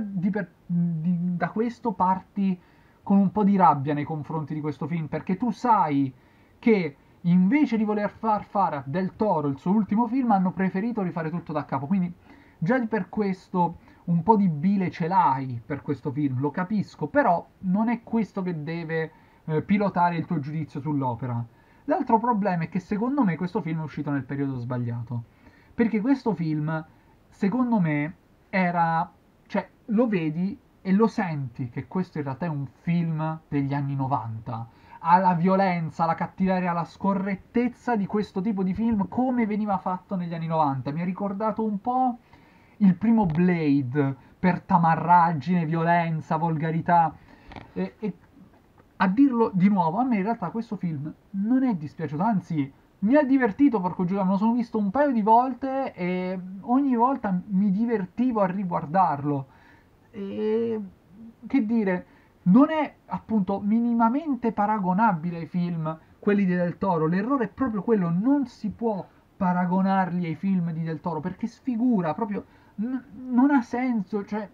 da questo parti con un po' di rabbia nei confronti di questo film, perché tu sai che invece di voler far fare a Del Toro il suo ultimo film hanno preferito rifare tutto da capo, quindi già per questo un po' di bile ce l'hai per questo film, lo capisco, però non è questo che deve pilotare il tuo giudizio sull'opera. L'altro problema è che secondo me questo film è uscito nel periodo sbagliato, perché questo film, secondo me, era, cioè, lo vedi e lo senti che questo in realtà è un film degli anni 90. Ha la violenza, la cattiveria, la scorrettezza di questo tipo di film come veniva fatto negli anni 90. Mi ha ricordato un po' il primo Blade per tamarraggine, violenza, volgarità. E a dirlo di nuovo, a me in realtà questo film non è dispiaciuto, anzi mi ha divertito, porco Giuda, me lo sono visto un paio di volte e ogni volta mi divertivo a riguardarlo. E che dire, non è appunto minimamente paragonabile ai film quelli di Del Toro. L'errore è proprio quello, non si può paragonarli ai film di Del Toro perché sfigura, proprio non ha senso, cioè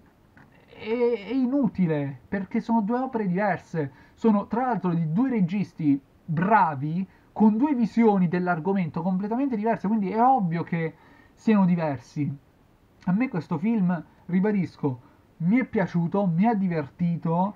è inutile perché sono due opere diverse. Sono tra l'altro di due registi bravi con due visioni dell'argomento completamente diverse, quindi è ovvio che siano diversi. A me questo film, ribadisco, mi è piaciuto, mi ha divertito,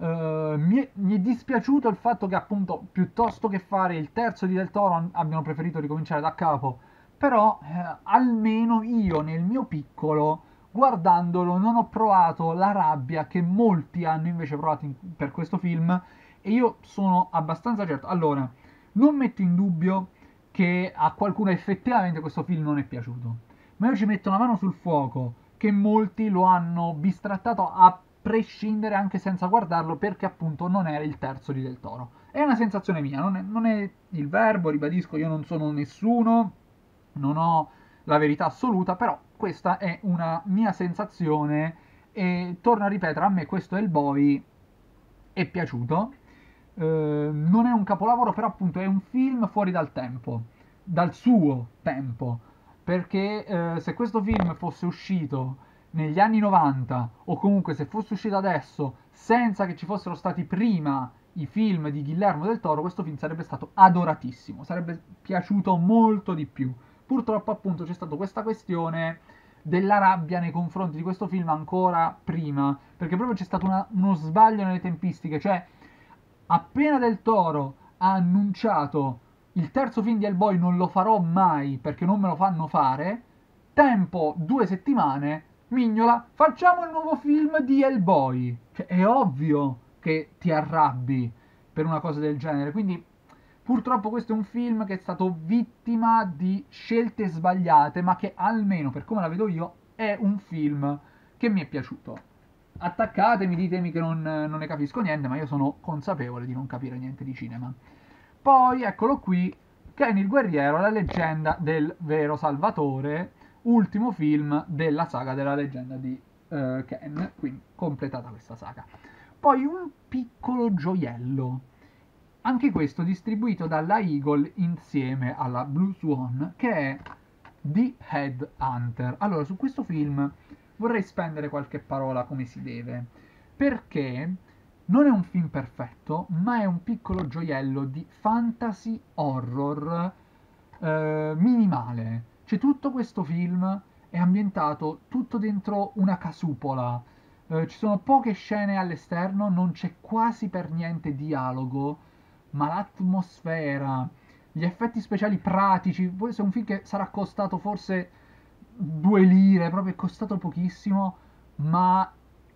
mi è dispiaciuto il fatto che appunto piuttosto che fare il terzo di Del Toro abbiano preferito ricominciare da capo, però almeno io nel mio piccolo guardandolo non ho provato la rabbia che molti hanno invece provato per questo film e io sono abbastanza certo. Allora, non metto in dubbio che a qualcuno effettivamente questo film non è piaciuto, ma io ci metto una mano sul fuoco che molti lo hanno bistrattato a prescindere anche senza guardarlo perché appunto non era il terzo di Del Toro. È una sensazione mia, non è il verbo, ribadisco, io non sono nessuno, non ho la verità assoluta, però questa è una mia sensazione e torno a ripetere, a me questo Hellboy è piaciuto. Non è un capolavoro, però appunto è un film fuori dal tempo, dal suo tempo, perché se questo film fosse uscito negli anni 90 o comunque se fosse uscito adesso senza che ci fossero stati prima i film di Guillermo del Toro, questo film sarebbe stato adoratissimo, sarebbe piaciuto molto di più. Purtroppo appunto c'è stata questa questione della rabbia nei confronti di questo film ancora prima, perché proprio c'è stato uno sbaglio nelle tempistiche, cioè appena Del Toro ha annunciato il terzo film di Hellboy non lo farò mai perché non me lo fanno fare, tempo 2 settimane, Mignola, facciamo il nuovo film di Hellboy. Cioè, è ovvio che ti arrabbi per una cosa del genere, quindi purtroppo questo è un film che è stato vittima di scelte sbagliate, ma che almeno per come la vedo io è un film che mi è piaciuto. Attaccatemi, ditemi che non ne capisco niente, ma io sono consapevole di non capire niente di cinema. Poi eccolo qui, Ken il guerriero, la leggenda del vero Salvatore, ultimo film della saga della leggenda di Ken, quindi completata questa saga. Poi un piccolo gioiello, anche questo distribuito dalla Eagle insieme alla Blue Swan, che è The Headhunter. Allora, su questo film vorrei spendere qualche parola come si deve, perché non è un film perfetto, ma è un piccolo gioiello di fantasy horror minimale. Cioè, tutto questo film è ambientato tutto dentro una casupola. Ci sono poche scene all'esterno, non c'è quasi per niente dialogo, ma l'atmosfera, gli effetti speciali pratici, poi se è un film che sarà costato forse 2 lire, proprio è costato pochissimo, ma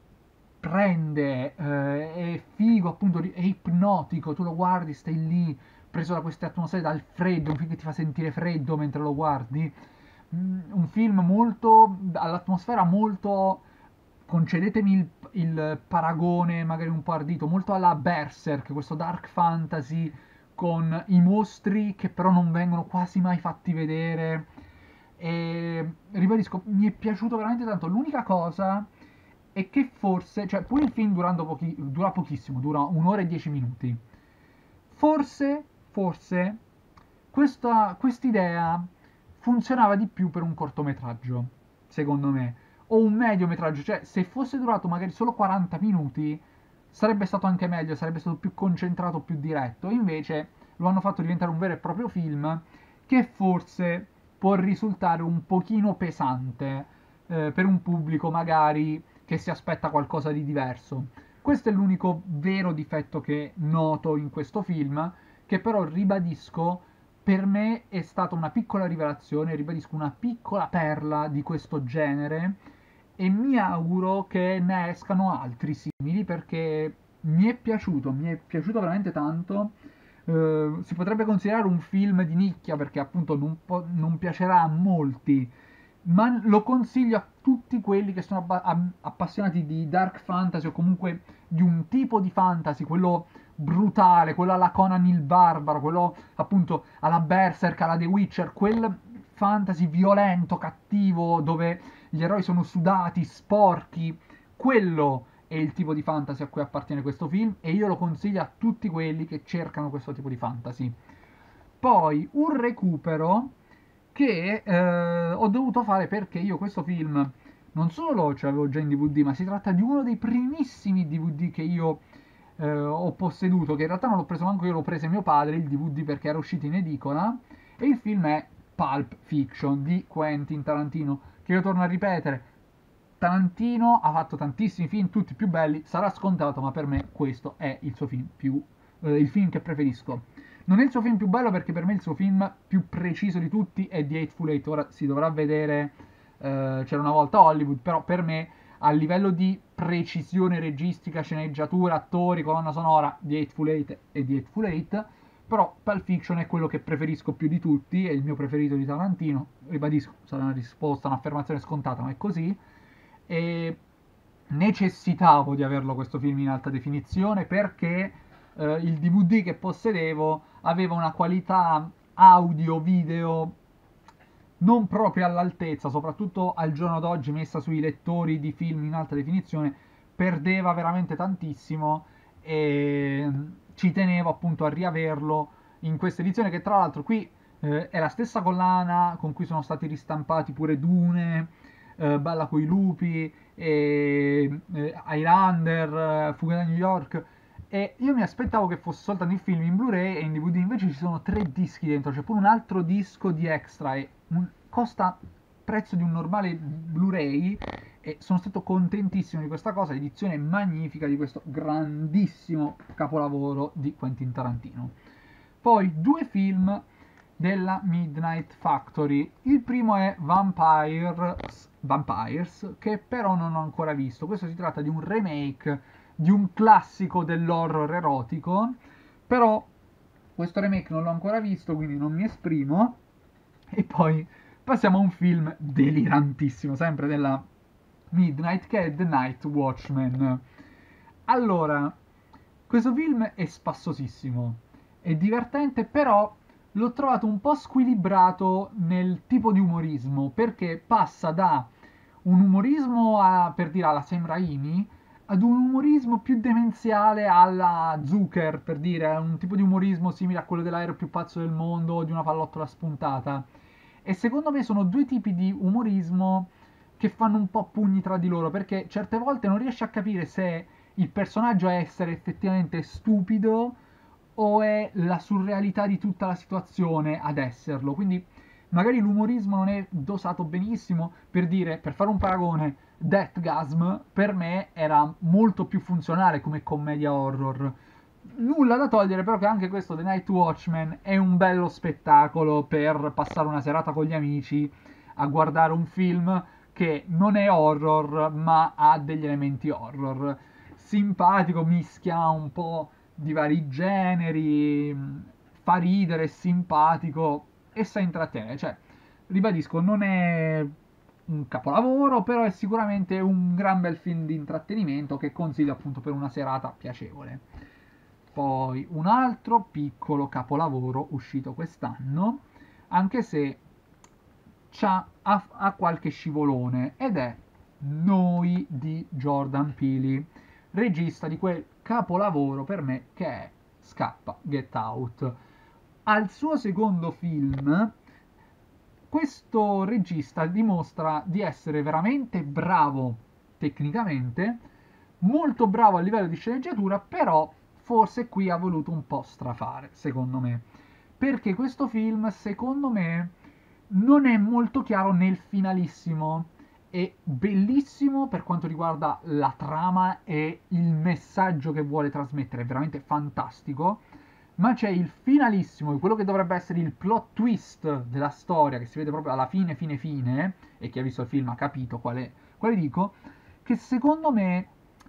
prende, è figo, appunto, è ipnotico, tu lo guardi, stai lì, preso da queste atmosfere, dal freddo, un film che ti fa sentire freddo mentre lo guardi, un film molto, all'atmosfera molto, concedetemi il paragone magari un po' ardito, molto alla Berserk, questo dark fantasy con i mostri che però non vengono quasi mai fatti vedere. E ribadisco, mi è piaciuto veramente tanto. L'unica cosa è che forse, cioè, pure il film dura pochissimo, dura 1 ora e 10 minuti. Forse, quest'idea funzionava di più per un cortometraggio, secondo me, o un mediometraggio, cioè se fosse durato magari solo 40 minuti sarebbe stato anche meglio, sarebbe stato più concentrato, più diretto. Invece lo hanno fatto diventare un vero e proprio film che forse può risultare un pochino pesante per un pubblico magari che si aspetta qualcosa di diverso. Questo è l'unico vero difetto che noto in questo film, che però ribadisco per me è stata una piccola rivelazione, ribadisco una piccola perla di questo genere e mi auguro che ne escano altri simili perché mi è piaciuto veramente tanto. Si potrebbe considerare un film di nicchia perché appunto non piacerà a molti, ma lo consiglio a tutti quelli che sono appassionati di dark fantasy o comunque di un tipo di fantasy, quello brutale, quello alla Conan il Barbaro, quello appunto alla Berserk, alla The Witcher, quel fantasy violento, cattivo, dove gli eroi sono sudati, sporchi. Quello è il tipo di fantasy a cui appartiene questo film e io lo consiglio a tutti quelli che cercano questo tipo di fantasy. Poi un recupero che ho dovuto fare perché io questo film non solo ce l'avevo già in DVD, ma si tratta di uno dei primissimi DVD che io ho posseduto, che in realtà non l'ho preso manco io, l'ho preso mio padre, il DVD perché era uscito in edicola, e il film è Pulp Fiction di Quentin Tarantino, che io torno a ripetere, Tarantino ha fatto tantissimi film, tutti più belli, sarà scontato, ma per me questo è il suo film il film che preferisco. Non è il suo film più bello perché per me il suo film più preciso di tutti è The Hateful Eight. Ora si dovrà vedere C'era una volta Hollywood, però per me a livello di precisione registica, sceneggiatura, attori, colonna sonora, The Hateful Eight e The Hateful Eight, però Pulp Fiction è quello che preferisco più di tutti, è il mio preferito di Tarantino, ribadisco, sarà una risposta, un'affermazione scontata, ma è così, e necessitavo di averlo questo film in alta definizione perché il DVD che possedevo aveva una qualità audio, video non proprio all'altezza, soprattutto al giorno d'oggi messa sui lettori di film in alta definizione, perdeva veramente tantissimo e ci tenevo appunto a riaverlo in questa edizione che tra l'altro qui è la stessa collana con cui sono stati ristampati pure Dune, Balla coi lupi, Highlander, Fuga da New York. E io mi aspettavo che fosse soltanto il film in Blu-ray e in DVD, invece ci sono 3 dischi dentro, c'è pure un altro disco di extra e costa prezzo di un normale Blu-ray e sono stato contentissimo di questa cosa, edizione magnifica di questo grandissimo capolavoro di Quentin Tarantino. Poi 2 film della Midnight Factory. Il primo è Vampires, che però non ho ancora visto. Questo si tratta di un remake di un classico dell'horror erotico, però questo remake non l'ho ancora visto, quindi non mi esprimo. E poi passiamo a un film delirantissimo, sempre della Midnight, che è The Night Watchman. Allora, questo film è spassosissimo, è divertente, però l'ho trovato un po' squilibrato nel tipo di umorismo, perché passa da un umorismo per dire alla Sam Raimi ad un umorismo più demenziale alla Zucker, per dire, un tipo di umorismo simile a quello dell'aereo più pazzo del mondo o di una pallottola spuntata. E secondo me sono 2 tipi di umorismo che fanno un po' pugni tra di loro, perché certe volte non riesci a capire se il personaggio è essere effettivamente stupido o è la surrealità di tutta la situazione ad esserlo. Quindi magari l'umorismo non è dosato benissimo, per dire, per fare un paragone, Deathgasm per me era molto più funzionale come commedia horror. Nulla da togliere, però, che anche questo The Night Watchman è un bello spettacolo per passare una serata con gli amici a guardare un film che non è horror, ma ha degli elementi horror. Simpatico, mischia un po' di vari generi, fa ridere, è simpatico e sa intrattenere. Cioè, ribadisco, non è un capolavoro, però è sicuramente un gran bel film di intrattenimento che consiglio appunto per una serata piacevole. Poi un altro piccolo capolavoro uscito quest'anno, anche se ha qualche scivolone, ed è Noi di Jordan Peele, regista di quel capolavoro per me che è Scappa, Get Out. Al suo secondo film, questo regista dimostra di essere veramente bravo tecnicamente, molto bravo a livello di sceneggiatura, però forse qui ha voluto un po' strafare, secondo me. Perché questo film, secondo me, non è molto chiaro nel finalissimo. È bellissimo per quanto riguarda la trama e il messaggio che vuole trasmettere, è veramente fantastico. Ma c'è il finalissimo, quello che dovrebbe essere il plot twist della storia, che si vede proprio alla fine, e chi ha visto il film ha capito quale dico, che secondo me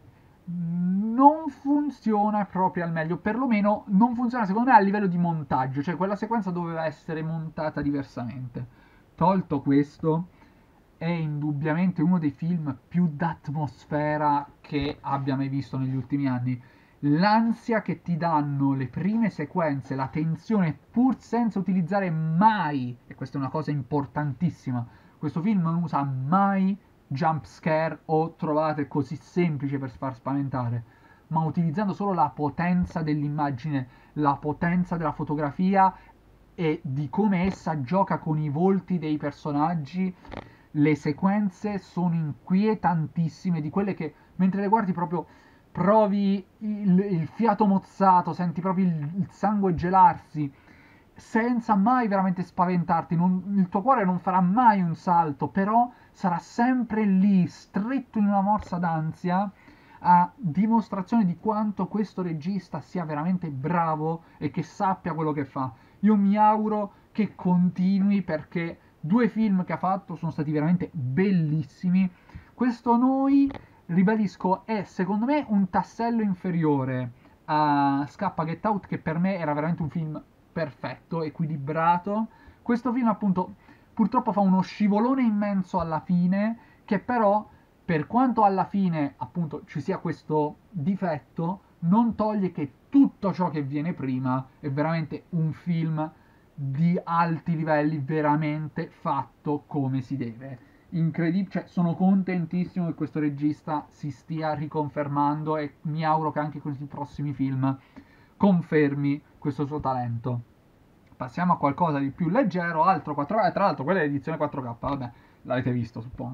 non funziona proprio al meglio, perlomeno non funziona secondo me a livello di montaggio, cioè quella sequenza doveva essere montata diversamente. Tolto questo, è indubbiamente uno dei film più d'atmosfera che abbia mai visto negli ultimi anni. L'ansia che ti danno le prime sequenze, la tensione, pur senza utilizzare mai, e questa è una cosa importantissima, questo film non usa mai jump scare o trovate così semplici per far spaventare, ma utilizzando solo la potenza dell'immagine, la potenza della fotografia e di come essa gioca con i volti dei personaggi. Le sequenze sono inquietantissime, di quelle che mentre le guardi proprio provi il fiato mozzato, senti proprio il sangue gelarsi, senza mai veramente spaventarti. Il tuo cuore non farà mai un salto, però sarà sempre lì, stretto in una morsa d'ansia, a dimostrazione di quanto questo regista sia veramente bravo e che sappia quello che fa. Io mi auguro che continui, perché 2 film che ha fatto sono stati veramente bellissimi. Questo Noi, ribadisco, è secondo me un tassello inferiore a Scappa Get Out, che per me era veramente un film perfetto, equilibrato. Questo film appunto purtroppo fa uno scivolone immenso alla fine, che però, per quanto alla fine appunto ci sia questo difetto, non toglie che tutto ciò che viene prima è veramente un film di alti livelli, veramente fatto come si deve. Incredibile, cioè sono contentissimo che questo regista si stia riconfermando e mi auguro che anche con i prossimi film confermi questo suo talento. Passiamo a qualcosa di più leggero, altro 4K, tra l'altro quella è l'edizione 4K, vabbè, l'avete visto suppongo.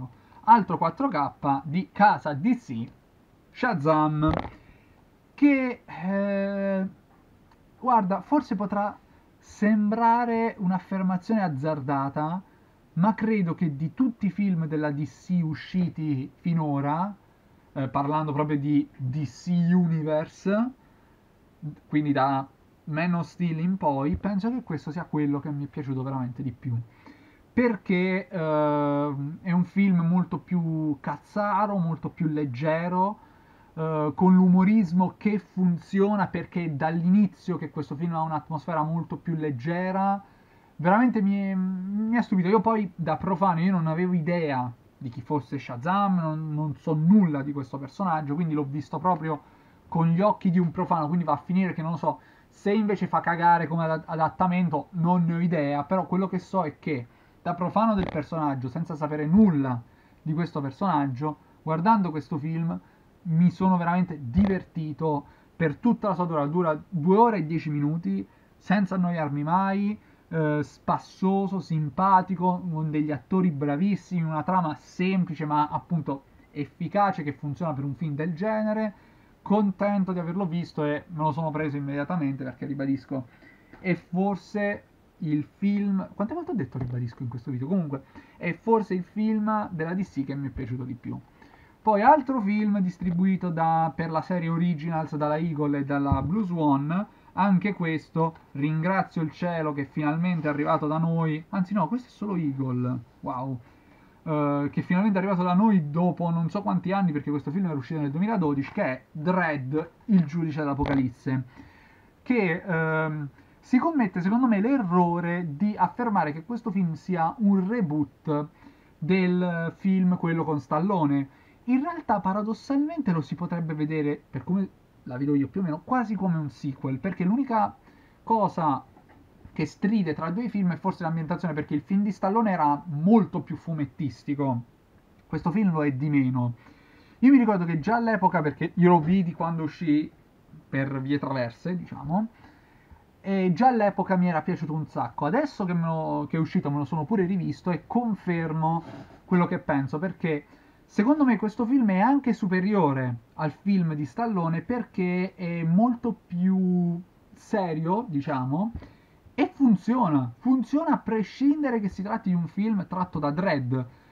altro 4K di casa DC, Shazam, che guarda, forse potrà sembrare un'affermazione azzardata, ma credo che di tutti i film della DC usciti finora, parlando proprio di DC Universe, quindi da Man of Steel in poi, penso che questo sia quello che mi è piaciuto veramente di più. Perché è un film molto più cazzaro, molto più leggero, con l'umorismo che funziona perché è dall'inizio che questo film ha un'atmosfera molto più leggera. Veramente mi è stupito. Io poi da profano io non avevo idea di chi fosse Shazam, non so nulla di questo personaggio, quindi l'ho visto proprio con gli occhi di un profano, quindi va a finire che non lo so, se invece fa cagare come adattamento non ne ho idea, però quello che so è che da profano del personaggio, senza sapere nulla di questo personaggio, guardando questo film mi sono veramente divertito per tutta la sua durata, dura 2 ore e 10 minuti, senza annoiarmi mai, spassoso, simpatico, con degli attori bravissimi, una trama semplice ma appunto efficace che funziona per un film del genere. Contento di averlo visto e me lo sono preso immediatamente perché ribadisco, è forse il film. Quante volte ho detto ribadisco in questo video? Comunque, è forse il film della DC che mi è piaciuto di più. Poi altro film distribuito per la serie Originals dalla Eagle e dalla Blue Swan, anche questo ringrazio il cielo che finalmente è arrivato da noi, anzi no, questo è solo Eagle, wow, che finalmente è arrivato da noi dopo non so quanti anni perché questo film era uscito nel 2012, che è Dredd, il giudice dell'Apocalisse, che si commette secondo me l'errore di affermare che questo film sia un reboot del film quello con Stallone. In realtà paradossalmente lo si potrebbe vedere, per come la vedo io più o meno, quasi come un sequel, perché l'unica cosa che stride tra i due film è forse l'ambientazione, perché il film di Stallone era molto più fumettistico, questo film lo è di meno. Io mi ricordo che già all'epoca, perché io lo vidi quando uscì per vie traverse, diciamo, e già all'epoca mi era piaciuto un sacco. Adesso che è uscito me lo sono pure rivisto e confermo quello che penso, perché secondo me questo film è anche superiore al film di Stallone perché è molto più serio, diciamo, e funziona a prescindere che si tratti di un film tratto da Dredd.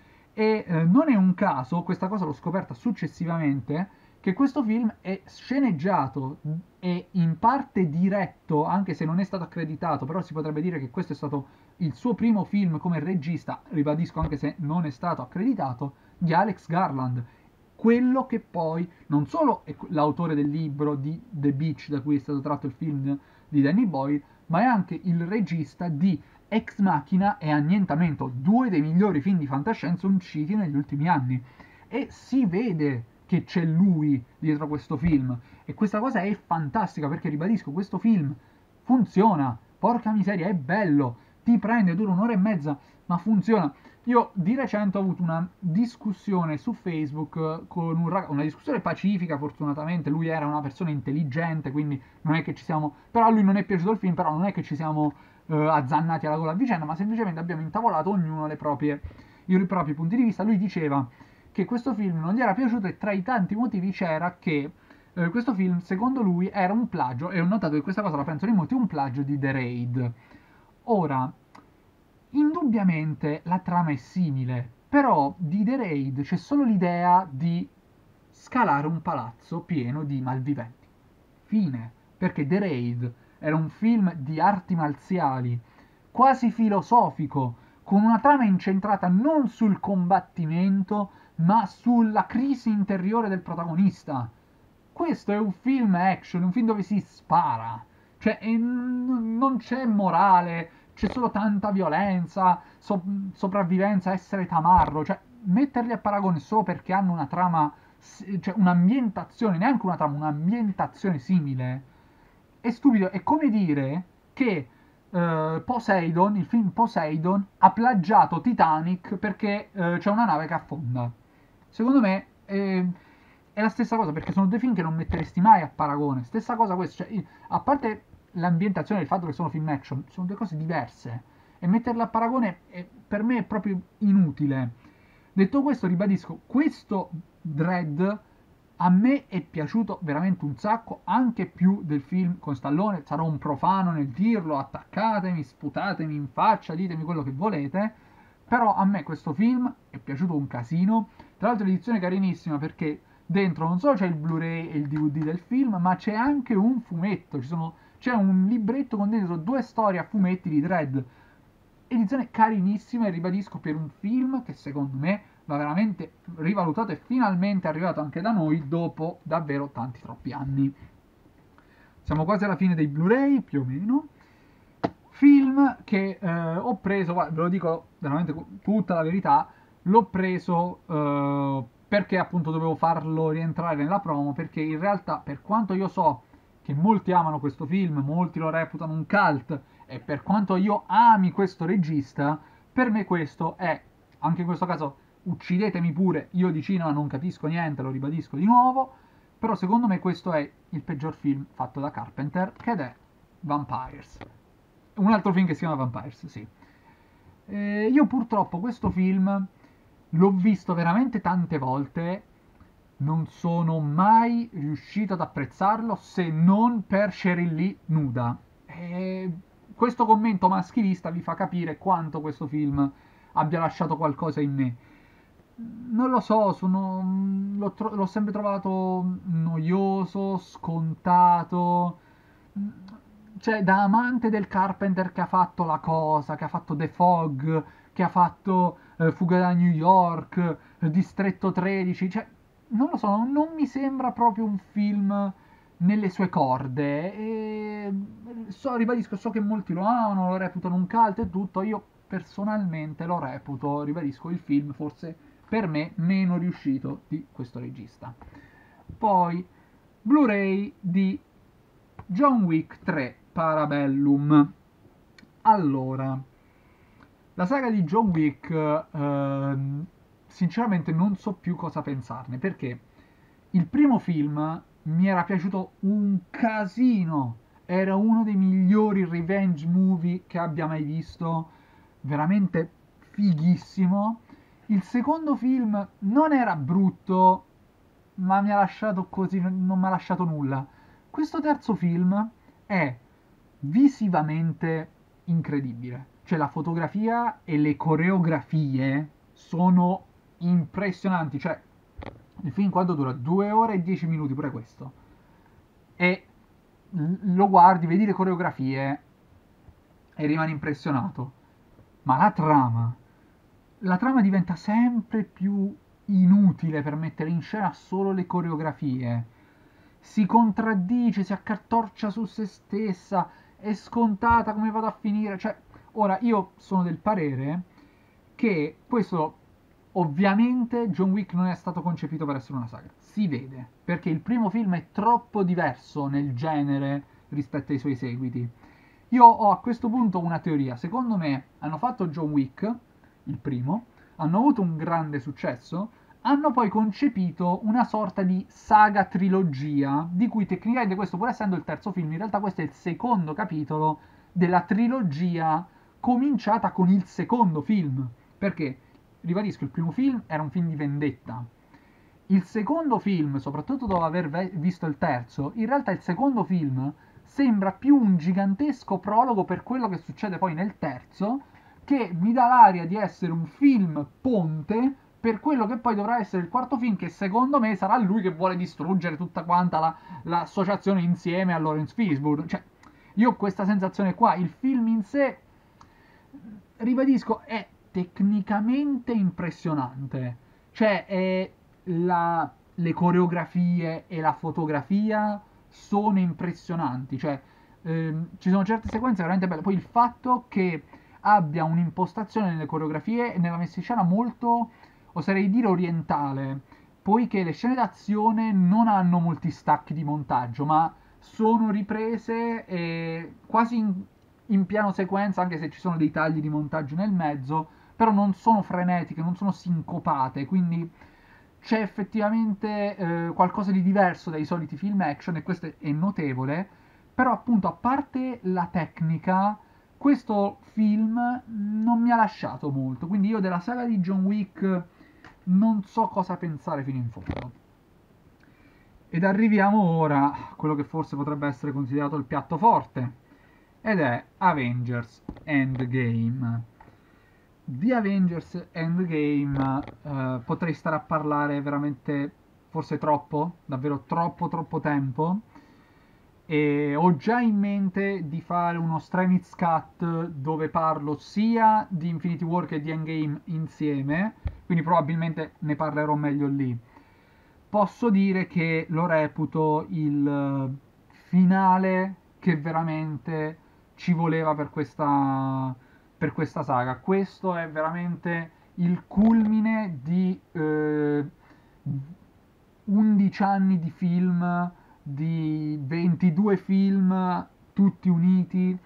E non è un caso, questa cosa l'ho scoperta successivamente, che questo film è sceneggiato e in parte diretto, anche se non è stato accreditato, però si potrebbe dire che questo è stato il suo primo film come regista, ribadisco anche se non è stato accreditato, di Alex Garland, quello che poi non solo è l'autore del libro di The Beach da cui è stato tratto il film di Danny Boyle, ma è anche il regista di Ex Machina e Annientamento, due dei migliori film di fantascienza usciti negli ultimi anni. E si vede che c'è lui dietro questo film. E questa cosa è fantastica perché, ribadisco, questo film funziona. Porca miseria, è bello. Ti prende, dura 1 ora e mezza, ma funziona. Io di recente ho avuto una discussione su Facebook con un ragazzo, una discussione pacifica fortunatamente, lui era una persona intelligente, quindi non è che ci siamo, però a lui non è piaciuto il film, però non è che ci siamo azzannati alla gola a vicenda, ma semplicemente abbiamo intavolato ognuno i propri punti di vista. Lui diceva che questo film non gli era piaciuto e tra i tanti motivi c'era che questo film secondo lui era un plagio, e ho notato che questa cosa la pensano in molti, un plagio di The Raid. Ora, indubbiamente la trama è simile, però di The Raid c'è solo l'idea di scalare un palazzo pieno di malviventi. Fine. Perché The Raid era un film di arti marziali, quasi filosofico, con una trama incentrata non sul combattimento, ma sulla crisi interiore del protagonista. Questo è un film action, un film dove si spara, cioè non c'è morale, c'è solo tanta violenza, sopravvivenza, essere tamarro, cioè metterli a paragone solo perché hanno una trama, cioè un'ambientazione, neanche una trama, un'ambientazione simile, è stupido. È come dire che Poseidon, il film Poseidon, ha plagiato Titanic perché c'è una nave che affonda. Secondo me è la stessa cosa, perché sono due film che non metteresti mai a paragone. Stessa cosa questo, cioè, a parte l'ambientazione e il fatto che sono film action, sono due cose diverse. E metterle a paragone per me è proprio inutile. Detto questo, ribadisco, questo Dredd a me è piaciuto veramente un sacco, anche più del film con Stallone. Sarò un profano nel dirlo, attaccatemi, sputatemi in faccia, ditemi quello che volete, però a me questo film è piaciuto un casino. Tra l'altro l'edizione è carinissima perché dentro non solo c'è il Blu-ray e il DVD del film, ma c'è anche un fumetto, c'è un libretto con dentro 2 storie a fumetti di Dredd. Edizione carinissima, e ribadisco, per un film che secondo me va veramente rivalutato e finalmente è arrivato anche da noi dopo davvero tanti troppi anni. Siamo quasi alla fine dei Blu-ray, più o meno. Film che ho preso, guarda, ve lo dico veramente tutta la verità, l'ho preso perché appunto dovevo farlo rientrare nella promo, perché in realtà, per quanto io so che molti amano questo film, molti lo reputano un cult, e per quanto io ami questo regista, per me questo è, anche in questo caso, uccidetemi pure, io di cinema non capisco niente, lo ribadisco di nuovo, però secondo me questo è il peggior film fatto da Carpenter, che è Vampires. Un altro film che si chiama Vampires, sì. Io purtroppo questo film l'ho visto veramente tante volte, non sono mai riuscito ad apprezzarlo se non per Sheryl Lee nuda. Questo commento maschilista vi fa capire quanto questo film abbia lasciato qualcosa in me. Non lo so, l'ho sempre trovato noioso, scontato. Cioè, da amante del Carpenter che ha fatto La Cosa, che ha fatto The Fog, che ha fatto Fuga da New York, Distretto 13, cioè, non lo so, non mi sembra proprio un film nelle sue corde. Ribadisco, so che molti lo amano, lo reputano un cult e tutto, io personalmente lo reputo, ribadisco, il film forse per me meno riuscito di questo regista. Poi Blu-ray di John Wick 3 Parabellum. Allora, la saga di John Wick, sinceramente non so più cosa pensarne, perché il primo film mi era piaciuto un casino, era uno dei migliori revenge movie che abbia mai visto, veramente fighissimo. Il secondo film non era brutto, ma mi ha lasciato così, non mi ha lasciato nulla. Questo terzo film è visivamente incredibile. Cioè la fotografia e le coreografie sono impressionanti. Cioè, il film quando dura 2 ore e 10 minuti, pure questo. E lo guardi, vedi le coreografie e rimani impressionato. Ma la trama diventa sempre più inutile per mettere in scena solo le coreografie. Si contraddice, si accartoccia su se stessa, è scontata come vado a finire. Cioè, ora io sono del parere che questo, ovviamente, John Wick non è stato concepito per essere una saga. Si vede, perché il primo film è troppo diverso nel genere rispetto ai suoi seguiti. Io ho a questo punto una teoria. Secondo me hanno fatto John Wick, il primo, hanno avuto un grande successo, hanno poi concepito una sorta di saga trilogia, di cui tecnicamente questo, pur essendo il terzo film, in realtà questo è il secondo capitolo della trilogia cominciata con il secondo film. Perché, ribadisco, il primo film era un film di vendetta. Il secondo film, soprattutto dopo aver visto il terzo, in realtà il secondo film sembra più un gigantesco prologo per quello che succede poi nel terzo, che mi dà l'aria di essere un film ponte per quello che poi dovrà essere il quarto film, che secondo me sarà lui che vuole distruggere tutta quanta l'associazione insieme a Lawrence Fishburne. Cioè, io ho questa sensazione qua. Il film in sé, ribadisco, è tecnicamente impressionante. Cioè, le coreografie e la fotografia sono impressionanti. Cioè, ci sono certe sequenze veramente belle. Poi il fatto che abbia un'impostazione nelle coreografie e nella messa in scena molto, oserei dire, orientale, poiché le scene d'azione non hanno molti stacchi di montaggio, ma sono riprese quasi in piano sequenza, anche se ci sono dei tagli di montaggio nel mezzo, però non sono frenetiche, non sono sincopate, quindi c'è effettivamente qualcosa di diverso dai soliti film action, e questo è notevole. Però appunto, a parte la tecnica, questo film non mi ha lasciato molto. Quindi io della saga di John Wick non so cosa pensare fino in fondo. Ed arriviamo ora a quello che forse potrebbe essere considerato il piatto forte, ed è Avengers Endgame. Di Avengers Endgame potrei stare a parlare veramente, forse troppo, davvero troppo tempo, e ho già in mente di fare uno Stremits Cut dove parlo sia di Infinity War che di Endgame insieme, quindi probabilmente ne parlerò meglio lì. Posso dire che lo reputo il finale che veramente ci voleva per questa saga. Questo è veramente il culmine di 11 anni di film, di 22 film tutti uniti.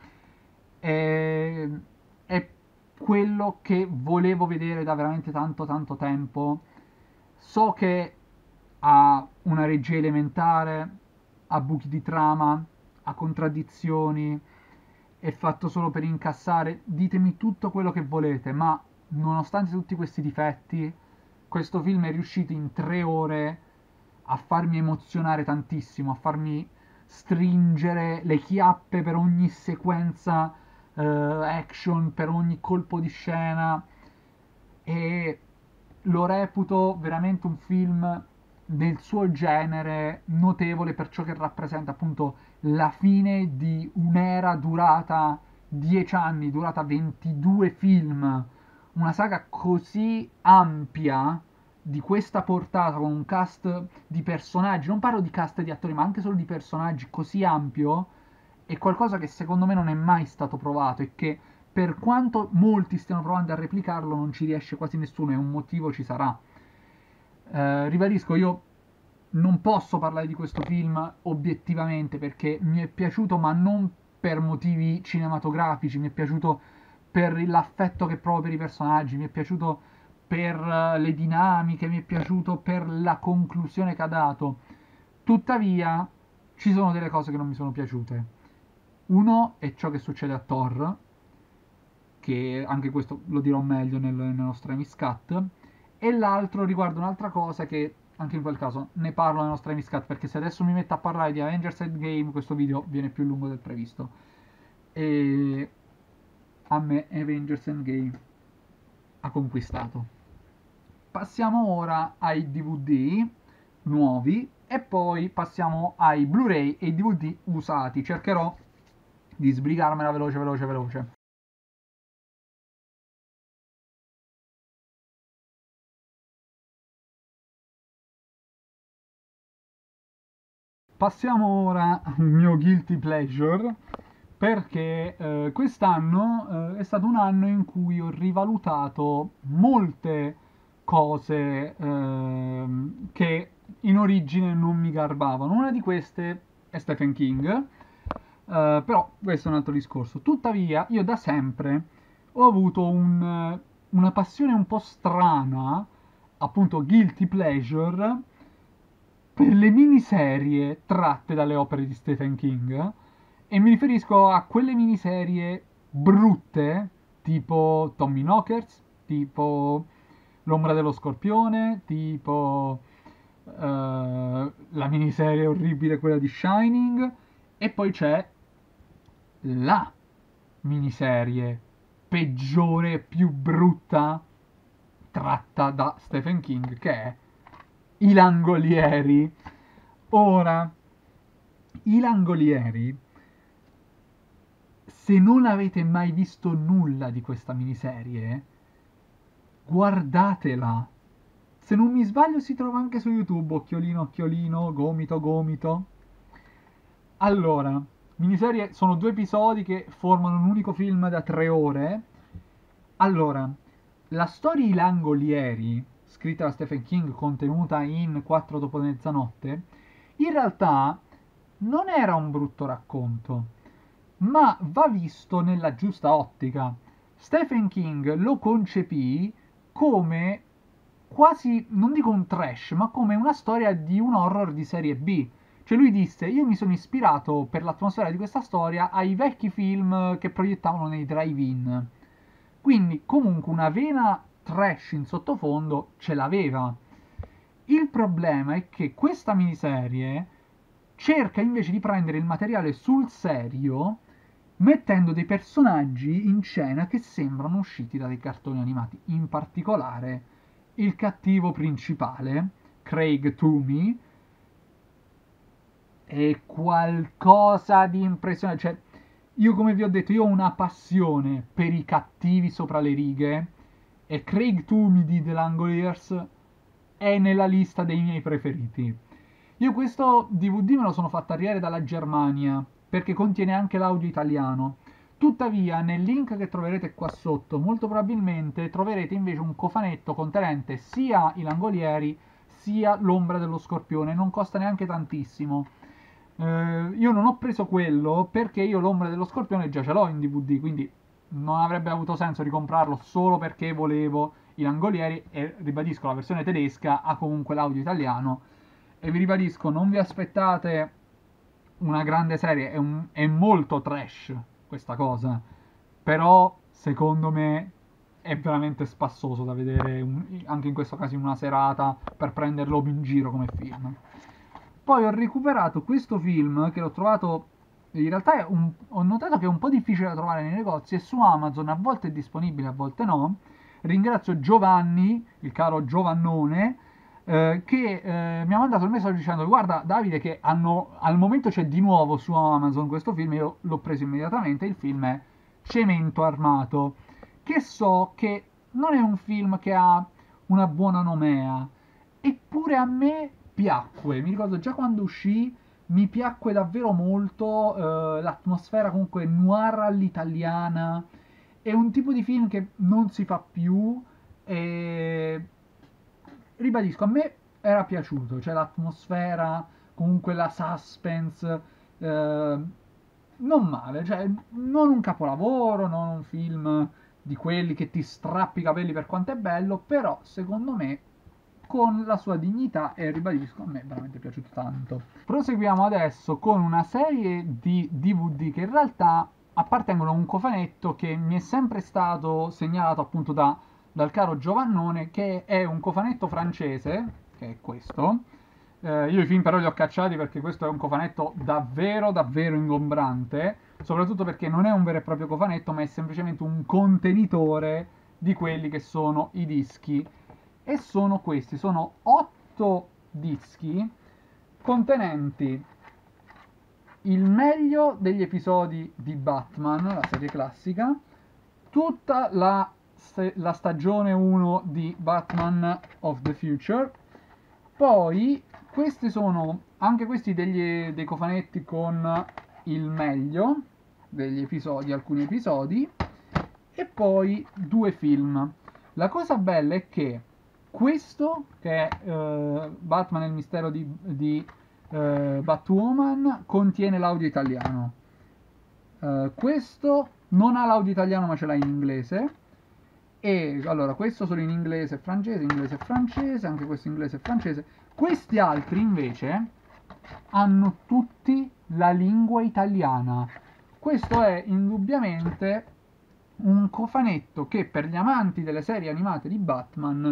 È quello che volevo vedere da veramente tanto tempo. So che ha una regia elementare, ha buchi di trama, ha contraddizioni, è fatto solo per incassare. Ditemi tutto quello che volete, ma nonostante tutti questi difetti, questo film è riuscito in 3 ore a farmi emozionare tantissimo, a farmi stringere le chiappe per ogni sequenza action, per ogni colpo di scena, e lo reputo veramente un film del suo genere notevole per ciò che rappresenta appunto la fine di un'era durata 10 anni, durata 22 film, una saga così ampia di questa portata con un cast di personaggi, non parlo di cast di attori, ma anche solo di personaggi così ampio, è qualcosa che secondo me non è mai stato provato e che per quanto molti stiano provando a replicarlo non ci riesce quasi nessuno e un motivo ci sarà. Ribadisco, io non posso parlare di questo film obiettivamente perché mi è piaciuto, ma non per motivi cinematografici, mi è piaciuto per l'affetto che provo per i personaggi, mi è piaciuto per le dinamiche, mi è piaciuto per la conclusione che ha dato. Tuttavia, ci sono delle cose che non mi sono piaciute. Uno è ciò che succede a Thor, che anche questo lo dirò meglio nello Stremis Cut, e l'altro riguarda un'altra cosa che anche in quel caso ne parlo nello Stremis Cut, perché se adesso mi metto a parlare di Avengers Endgame questo video viene più lungo del previsto. E a me Avengers Endgame ha conquistato. Passiamo ora ai DVD nuovi e poi passiamo ai Blu-ray e ai DVD usati. Cercherò di sbrigarmela veloce. Passiamo ora al mio guilty pleasure perché quest'anno è stato un anno in cui ho rivalutato molte cose che in origine non mi garbavano. Una di queste è Stephen King, però questo è un altro discorso. Tuttavia, io da sempre ho avuto una passione un po' strana, appunto guilty pleasure, per le miniserie tratte dalle opere di Stephen King, e mi riferisco a quelle miniserie brutte, tipo Tommy Knockers, tipo L'ombra dello scorpione, tipo la miniserie orribile quella di Shining, e poi c'è la miniserie peggiore, più brutta tratta da Stephen King, che è I Langolieri. Ora, I Langolieri, se non avete mai visto nulla di questa miniserie, guardatela. Se non mi sbaglio si trova anche su YouTube, occhiolino, gomito. Allora, miniserie sono 2 episodi che formano un unico film da 3 ore. Allora, la storia I Langolieri, scritta da Stephen King, contenuta in 4 dopo mezzanotte, in realtà non era un brutto racconto, ma va visto nella giusta ottica. Stephen King lo concepì come quasi, non dico un trash, ma come una storia di un horror di serie B. Cioè lui disse, io mi sono ispirato per l'atmosfera di questa storia ai vecchi film che proiettavano nei drive-in. Quindi comunque una vena trash in sottofondo ce l'aveva. Il problema è che questa miniserie cerca invece di prendere il materiale sul serio, mettendo dei personaggi in scena che sembrano usciti da dei cartoni animati. In particolare, il cattivo principale, Craig Toomey, è qualcosa di impressionante. Cioè, io come vi ho detto, io ho una passione per i cattivi sopra le righe e Craig Toomey di The Langoliers è nella lista dei miei preferiti. Io questo DVD me lo sono fatto arrivare dalla Germania perché contiene anche l'audio italiano. Tuttavia, nel link che troverete qua sotto, molto probabilmente troverete invece un cofanetto contenente sia i Langolieri sia l'ombra dello Scorpione. Non costa neanche tantissimo. Io non ho preso quello perché io l'ombra dello Scorpione già ce l'ho in DVD, quindi non avrebbe avuto senso ricomprarlo solo perché volevo i Langolieri e ribadisco la versione tedesca ha comunque l'audio italiano e vi ribadisco non vi aspettate una grande serie, è molto trash questa cosa, però secondo me è veramente spassoso da vedere anche in questo caso in una serata per prenderlo in giro come film. Poi ho recuperato questo film che l'ho trovato, in realtà ho notato che è un po' difficile da trovare nei negozi e su Amazon a volte è disponibile, a volte no. Ringrazio Giovanni, il caro Giovannone, che mi ha mandato il messaggio dicendo guarda Davide che al momento c'è di nuovo su Amazon questo film, io l'ho preso immediatamente, il film è Cemento Armato, che so che non è un film che ha una buona nomea, eppure a me piacque, mi ricordo già quando uscì mi piacque davvero molto, l'atmosfera comunque noir all'italiana, è un tipo di film che non si fa più e ribadisco, a me era piaciuto, cioè l'atmosfera, comunque la suspense, non male, cioè non un capolavoro, non un film di quelli che ti strappi i capelli per quanto è bello, però secondo me con la sua dignità e ribadisco, a me è veramente piaciuto tanto. Proseguiamo adesso con una serie di DVD che in realtà appartengono a un cofanetto che mi è sempre stato segnalato appunto dal caro Giovannone, che è un cofanetto francese, che è questo. Io i film però li ho cacciati perché questo è un cofanetto davvero davvero ingombrante, soprattutto perché non è un vero e proprio cofanetto, ma è semplicemente un contenitore di quelli che sono i dischi. E sono questi, sono 8 dischi contenenti il meglio degli episodi di Batman, la serie classica, tutta la stagione 1 di Batman of the Future, poi questi sono anche questi dei cofanetti con il meglio degli episodi, alcuni episodi, e poi 2 film. La cosa bella è che questo, che è Batman e il mistero di Batwoman, contiene l'audio italiano. Questo non ha l'audio italiano ma ce l'ha in inglese. E allora, questo solo in inglese e francese, anche questo inglese e francese. Questi altri invece hanno tutti la lingua italiana. Questo è indubbiamente un cofanetto che per gli amanti delle serie animate di Batman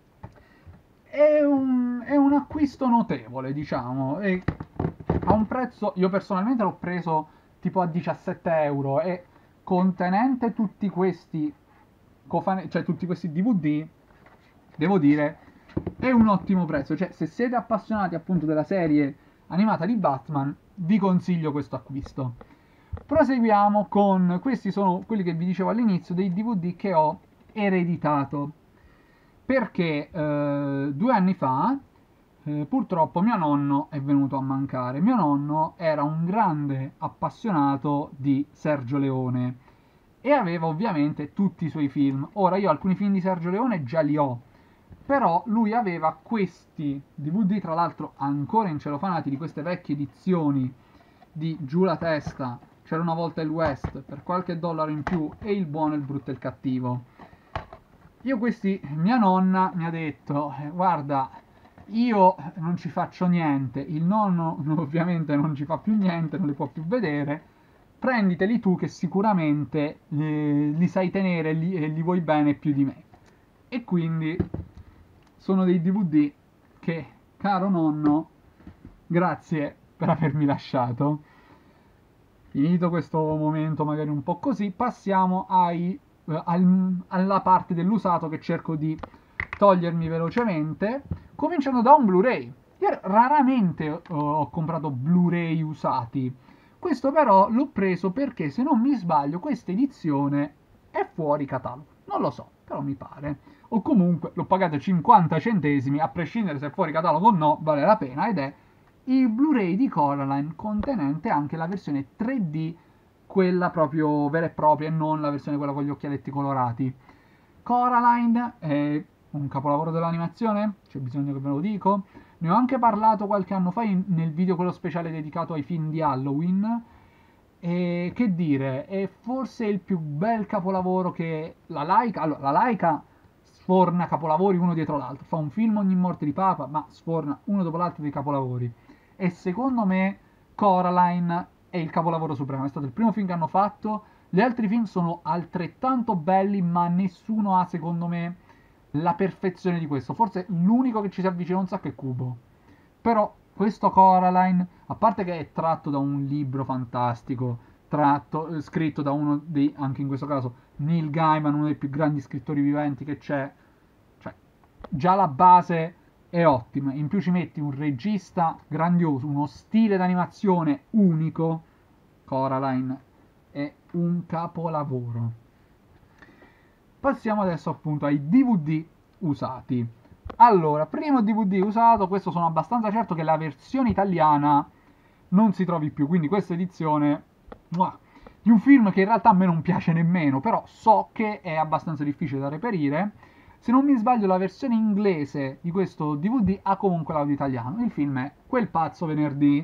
è un acquisto notevole, diciamo, e a un prezzo, io personalmente l'ho preso tipo a 17 euro e contenente tutti questi cioè tutti questi DVD, devo dire, è un ottimo prezzo, cioè se siete appassionati appunto della serie animata di Batman, vi consiglio questo acquisto. Proseguiamo con, questi sono quelli che vi dicevo all'inizio, dei DVD che ho ereditato perché 2 anni fa purtroppo mio nonno è venuto a mancare. Mio nonno era un grande appassionato di Sergio Leone e aveva ovviamente tutti i suoi film. Ora io alcuni film di Sergio Leone già li ho, però lui aveva questi DVD, tra l'altro ancora incelofanati, di queste vecchie edizioni di Giù la testa, C'era una volta il West, per qualche dollaro in più, e Il buono, il brutto e il cattivo. Io questi, mia nonna mi ha detto, guarda, io non ci faccio niente, il nonno ovviamente non ci fa più niente, non li può più vedere, prenditeli tu che sicuramente li sai tenere e li vuoi bene più di me. E quindi sono dei DVD che, caro nonno, grazie per avermi lasciato. Finito questo momento magari un po' così, passiamo alla parte dell'usato che cerco di togliermi velocemente, cominciando da un Blu-ray. Io raramente ho comprato Blu-ray usati. Questo però l'ho preso perché, se non mi sbaglio, questa edizione è fuori catalogo. Non lo so, però mi pare. O comunque l'ho pagato 50 centesimi, a prescindere se è fuori catalogo o no, vale la pena, ed è il Blu-ray di Coraline contenente anche la versione 3D, quella proprio vera e propria, e non la versione quella con gli occhialetti colorati. Coraline è un capolavoro dell'animazione, c'è bisogno che ve lo dico. Ne ho anche parlato qualche anno fa nel video quello speciale dedicato ai film di Halloween. E che dire, è forse il più bel capolavoro che la Laika. Allora, la Laika sforna capolavori uno dietro l'altro. Fa un film ogni morte di Papa, ma sforna uno dopo l'altro dei capolavori. E secondo me Coraline è il capolavoro supremo. È stato il primo film che hanno fatto. Gli altri film sono altrettanto belli, ma nessuno ha, secondo me, la perfezione di questo. Forse l'unico che ci si avvicina un sacco è Kubo. Però questo Coraline, a parte che è tratto da un libro fantastico, scritto da uno dei, anche in questo caso, Neil Gaiman, uno dei più grandi scrittori viventi che c'è, cioè già la base è ottima. In più ci metti un regista grandioso, uno stile d'animazione unico. Coraline è un capolavoro. Passiamo adesso appunto ai DVD usati. Allora, primo DVD usato, questo sono abbastanza certo che la versione italiana non si trovi più, quindi questa edizione di un film che in realtà a me non piace nemmeno, però so che è abbastanza difficile da reperire. Se non mi sbaglio, la versione inglese di questo DVD ha comunque l'audio italiano. Il film è Quel pazzo venerdì.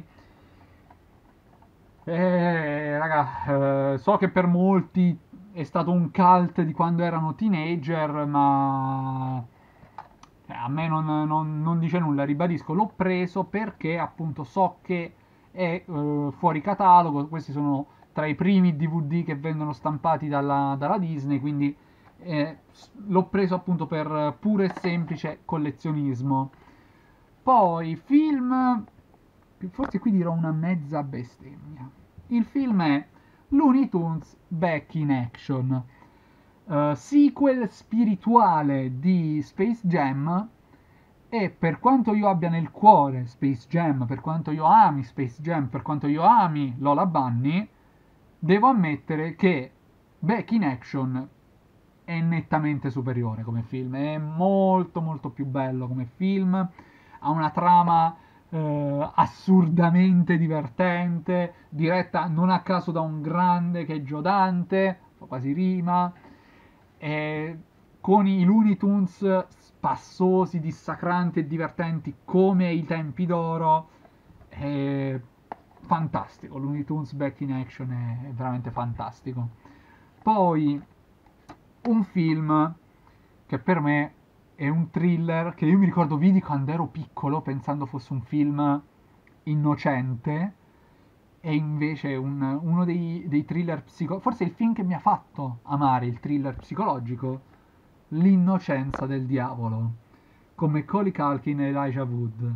Raga, so che per molti è stato un cult di quando erano teenager, ma a me non dice nulla, ribadisco, l'ho preso perché appunto so che è fuori catalogo, questi sono tra i primi DVD che vengono stampati dalla Disney, quindi l'ho preso appunto per puro e semplice collezionismo. Poi film, forse qui dirò una mezza bestemmia. Il film è Looney Tunes Back in Action, sequel spirituale di Space Jam. E per quanto io abbia nel cuore Space Jam, per quanto io ami Space Jam, per quanto io ami Lola Bunny, devo ammettere che Back in Action è nettamente superiore come film, è molto molto più bello come film, ha una trama assurdamente divertente, diretta non a caso da un grande che è Joe Dante, fa quasi rima, e con i Looney Tunes spassosi, dissacranti e divertenti come ai tempi d'oro. È fantastico, Looney Tunes Back in Action è veramente fantastico. Poi un film che per me è un thriller che io mi ricordo vidi quando ero piccolo pensando fosse un film innocente, e invece è uno dei thriller psicologici, forse il film che mi ha fatto amare il thriller psicologico, L'innocenza del diavolo, con Macaulay Culkin e Elijah Wood.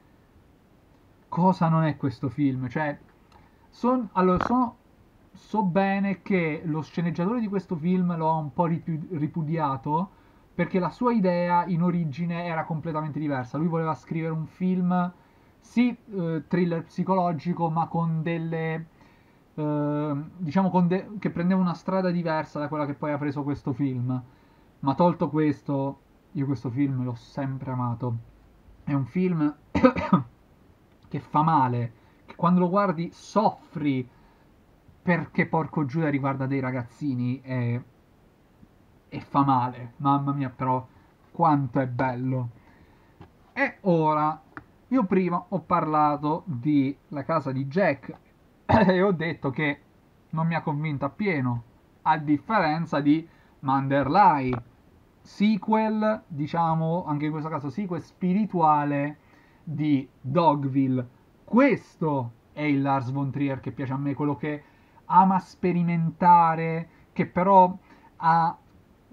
Cosa non è questo film? Cioè, allora, so bene che lo sceneggiatore di questo film lo ha un po' ripudiato perché la sua idea in origine era completamente diversa. Lui voleva scrivere un film, sì, thriller psicologico, ma con delle diciamo che prendeva una strada diversa da quella che poi ha preso questo film. Ma tolto questo, io questo film l'ho sempre amato. È un film che fa male, che quando lo guardi soffri perché porco Giuda riguarda dei ragazzini e fa male. Mamma mia, però quanto è bello. E ora, io prima ho parlato di La casa di Jack e ho detto che non mi ha convinto appieno, a differenza di Manderlei, sequel, diciamo, anche in questo caso sequel spirituale di Dogville. Questo è il Lars von Trier che piace a me, quello che ama sperimentare, che però ha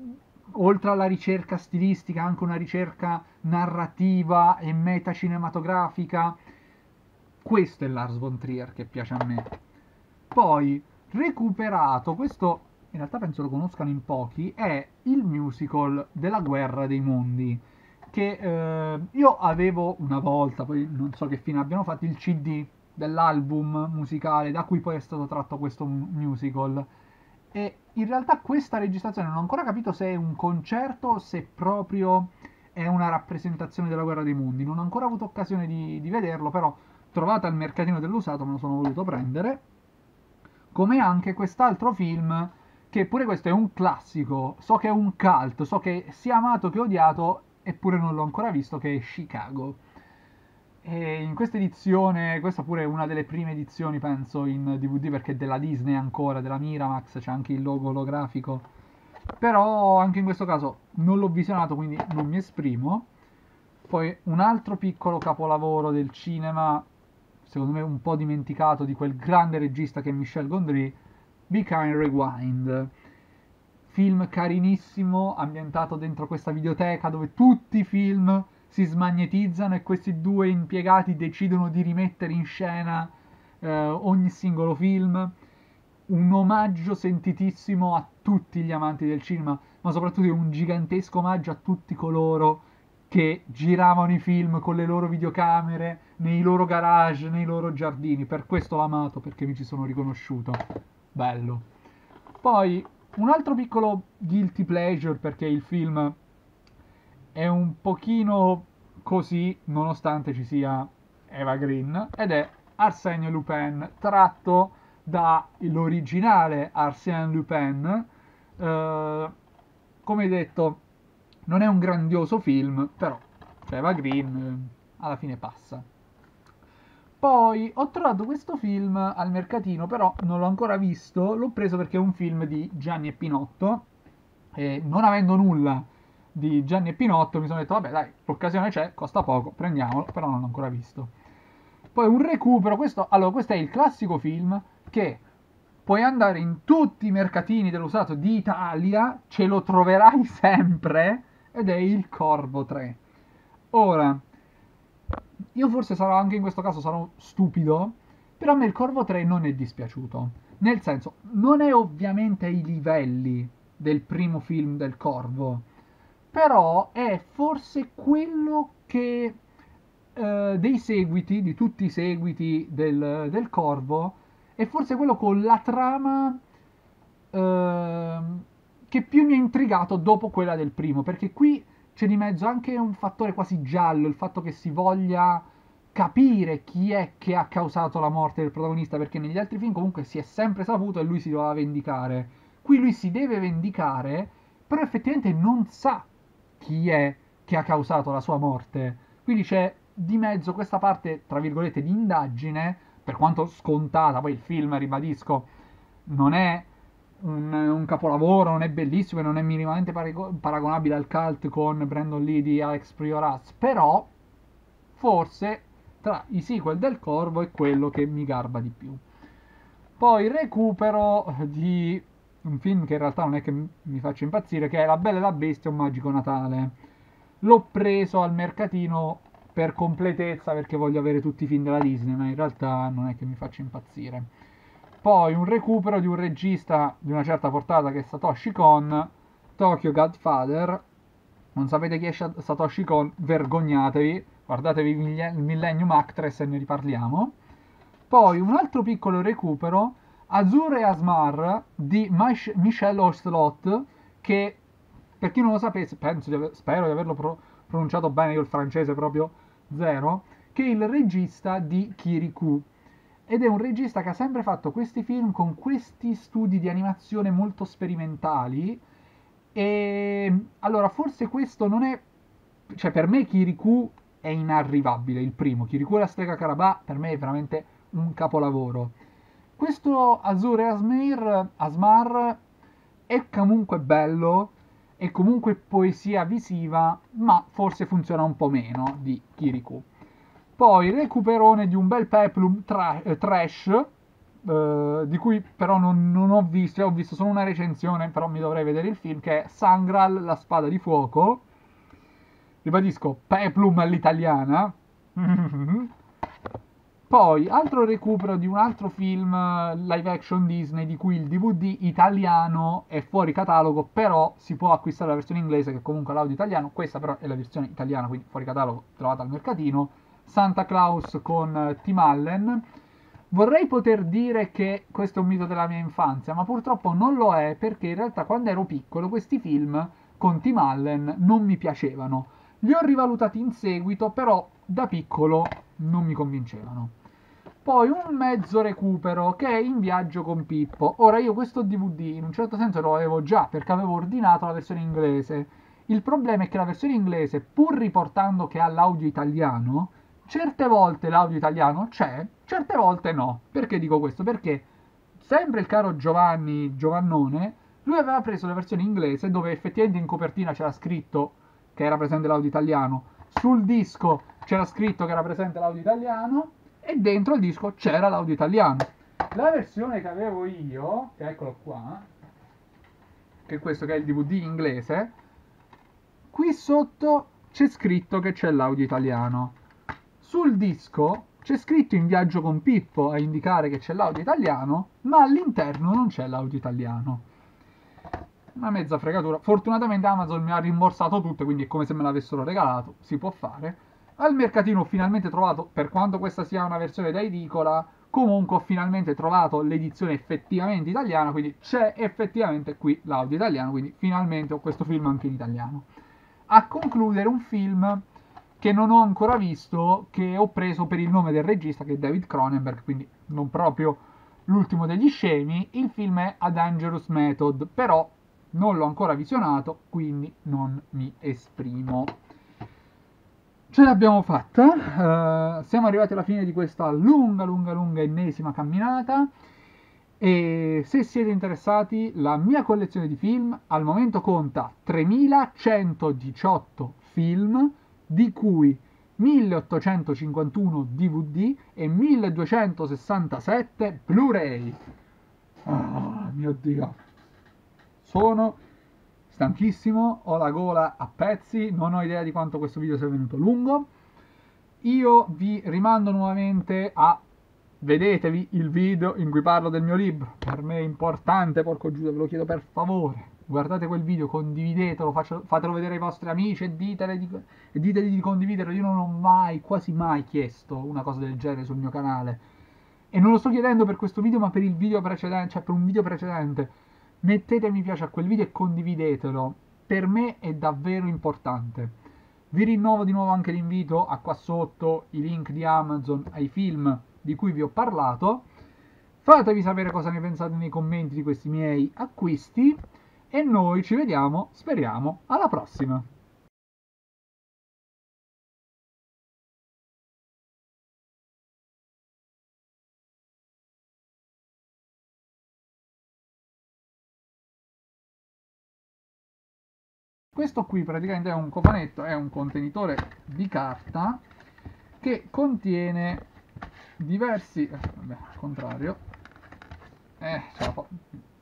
oltre alla ricerca stilistica, anche una ricerca narrativa e metacinematografica. Questo è Lars von Trier che piace a me. Poi, recuperato, questo in realtà penso lo conoscano in pochi, è il musical della Guerra dei Mondi, che io avevo una volta, poi non so che fine abbiano fatto, il CD dell'album musicale da cui poi è stato tratto questo musical. E in realtà questa registrazione non ho ancora capito se è un concerto o se proprio è una rappresentazione della Guerra dei Mondi. Non ho ancora avuto occasione di vederlo, però trovata al mercatino dell'usato me lo sono voluto prendere. Come anche quest'altro film, che pure questo è un classico, so che è un cult, so che sia amato che odiato, eppure non l'ho ancora visto, che è Chicago. E in questa edizione, questa pure è una delle prime edizioni, penso, in DVD, perché è della Disney ancora, della Miramax, c'è anche il logo olografico. Però anche in questo caso non l'ho visionato, quindi non mi esprimo. Poi un altro piccolo capolavoro del cinema, secondo me un po' dimenticato, di quel grande regista che è Michel Gondry, Be Kind Rewind. Film carinissimo, ambientato dentro questa videoteca dove tutti i film si smagnetizzano e questi due impiegati decidono di rimettere in scena ogni singolo film. Un omaggio sentitissimo a tutti gli amanti del cinema, ma soprattutto un gigantesco omaggio a tutti coloro che giravano i film con le loro videocamere nei loro garage, nei loro giardini. Per questo l'ho amato, perché mi ci sono riconosciuto. Bello. Poi un altro piccolo guilty pleasure, perché il film è un pochino così, nonostante ci sia Eva Green, ed è Arsène Lupin, tratto dall'originale Arsène Lupin. Come detto, non è un grandioso film, però cioè Eva Green alla fine passa. Poi ho trovato questo film al mercatino, però non l'ho ancora visto, l'ho preso perché è un film di Gianni e Pinotto, e non avendo nulla di Gianni e Pinotto mi sono detto vabbè dai, l'occasione c'è, costa poco, prendiamolo, però non l'ho ancora visto. Poi un recupero, questo è il classico film che puoi andare in tutti i mercatini dell'usato d'Italia, ce lo troverai sempre, ed è Il Corvo 3. Ora, io forse sarò anche in questo caso sarò stupido, però a me Il Corvo 3 non è dispiaciuto. Nel senso, non è ovviamente ai livelli del primo film del Corvo, però è forse quello che dei seguiti, di tutti i seguiti del Corvo, è forse quello con la trama che più mi ha intrigato dopo quella del primo, perché qui c'è di mezzo anche un fattore quasi giallo, il fatto che si voglia capire chi è che ha causato la morte del protagonista, perché negli altri film comunque si è sempre saputo e lui si doveva vendicare. Qui lui si deve vendicare, però effettivamente non sa chi è che ha causato la sua morte. Quindi c'è di mezzo questa parte, tra virgolette, di indagine, per quanto scontata, poi il film, ribadisco, non è un capolavoro, non è bellissimo e non è minimamente paragonabile al cult con Brandon Lee di Alex Prioras, però forse tra i sequel del Corvo è quello che mi garba di più. Poi recupero di un film che in realtà non è che mi faccia impazzire, che è La Bella e la Bestia, un magico Natale. L'ho preso al mercatino per completezza perché voglio avere tutti i film della Disney, ma in realtà non è che mi faccia impazzire. Poi un recupero di un regista di una certa portata che è Satoshi Kon, Tokyo Godfather. Non sapete chi è Satoshi Kon? Vergognatevi, guardatevi il Millennium Actress e ne riparliamo. Poi un altro piccolo recupero, Azur e Asmar di Michel Ocelot, che per chi non lo sapesse, spero di averlo pronunciato bene, io il francese proprio zero, che è il regista di Kirikou. Ed è un regista che ha sempre fatto questi film con questi studi di animazione molto sperimentali. E allora, forse questo non è. Cioè, per me Kirikou è inarrivabile, il primo. Kirikou e la strega Carabà per me è veramente un capolavoro. Questo Azur e Asmar è comunque bello, è comunque poesia visiva, ma forse funziona un po' meno di Kirikou. Poi recuperone di un bel peplum trash, di cui però non ho visto, ho visto solo una recensione, però mi dovrei vedere il film, che è Sangral, la spada di fuoco. Ribadisco, Peplum all'italiana. Poi, altro recupero di un altro film live action Disney di cui il DVD italiano è fuori catalogo, però si può acquistare la versione inglese che comunque ha l'audio italiano. Questa però è la versione italiana, quindi fuori catalogo, trovata al mercatino. Santa Claus con Tim Allen. Vorrei poter dire che questo è un mito della mia infanzia, ma purtroppo non lo è, perché in realtà quando ero piccolo questi film con Tim Allen non mi piacevano. Li ho rivalutati in seguito, però da piccolo non mi convincevano. Poi un mezzo recupero che è In viaggio con Pippo. Ora io questo DVD in un certo senso lo avevo già perché avevo ordinato la versione inglese. Il problema è che la versione inglese, pur riportando che ha l'audio italiano, certe volte l'audio italiano c'è, certe volte no. Perché dico questo? Perché sempre il caro Giovannone, lui aveva preso la versione inglese dove effettivamente in copertina c'era scritto che era presente l'audio italiano, sul disco c'era scritto che era presente l'audio italiano e dentro il disco c'era l'audio italiano. La versione che avevo io, che eccolo qua, che è questo che è il DVD inglese, qui sotto c'è scritto che c'è l'audio italiano. Sul disco c'è scritto In viaggio con Pippo a indicare che c'è l'audio italiano, ma all'interno non c'è l'audio italiano. Una mezza fregatura. Fortunatamente Amazon mi ha rimborsato tutto, quindi è come se me l'avessero regalato, si può fare. Al mercatino ho finalmente trovato, per quanto questa sia una versione da edicola, comunque ho finalmente trovato l'edizione effettivamente italiana, quindi c'è effettivamente qui l'audio italiano, quindi finalmente ho questo film anche in italiano. A concludere un film che non ho ancora visto, che ho preso per il nome del regista, che è David Cronenberg, quindi non proprio l'ultimo degli scemi. Il film è A Dangerous Method, però non l'ho ancora visionato, quindi non mi esprimo. Ce l'abbiamo fatta, siamo arrivati alla fine di questa lunga ennesima camminata e se siete interessati la mia collezione di film al momento conta 3118 film, di cui 1851 DVD e 1267 Blu-ray. Oh mio Dio, sono stanchissimo, ho la gola a pezzi, non ho idea di quanto questo video sia venuto lungo. Io vi rimando nuovamente a vedetevi il video in cui parlo del mio libro. Per me è importante, porco Giuda, ve lo chiedo per favore. Guardate quel video, condividetelo, fatelo vedere ai vostri amici e ditegli di condividerlo. Io non ho mai, quasi mai chiesto una cosa del genere sul mio canale. E non lo sto chiedendo per questo video, ma per il video precedente, cioè per un video precedente. Mettete mi piace a quel video e condividetelo. Per me è davvero importante. Vi rinnovo di nuovo anche l'invito a qua sotto i link di Amazon ai film di cui vi ho parlato. Fatevi sapere cosa ne pensate nei commenti di questi miei acquisti e noi ci vediamo, speriamo, alla prossima! Questo qui praticamente è un cofanetto, è un contenitore di carta che contiene diversi... vabbè, al contrario. Ce la fa...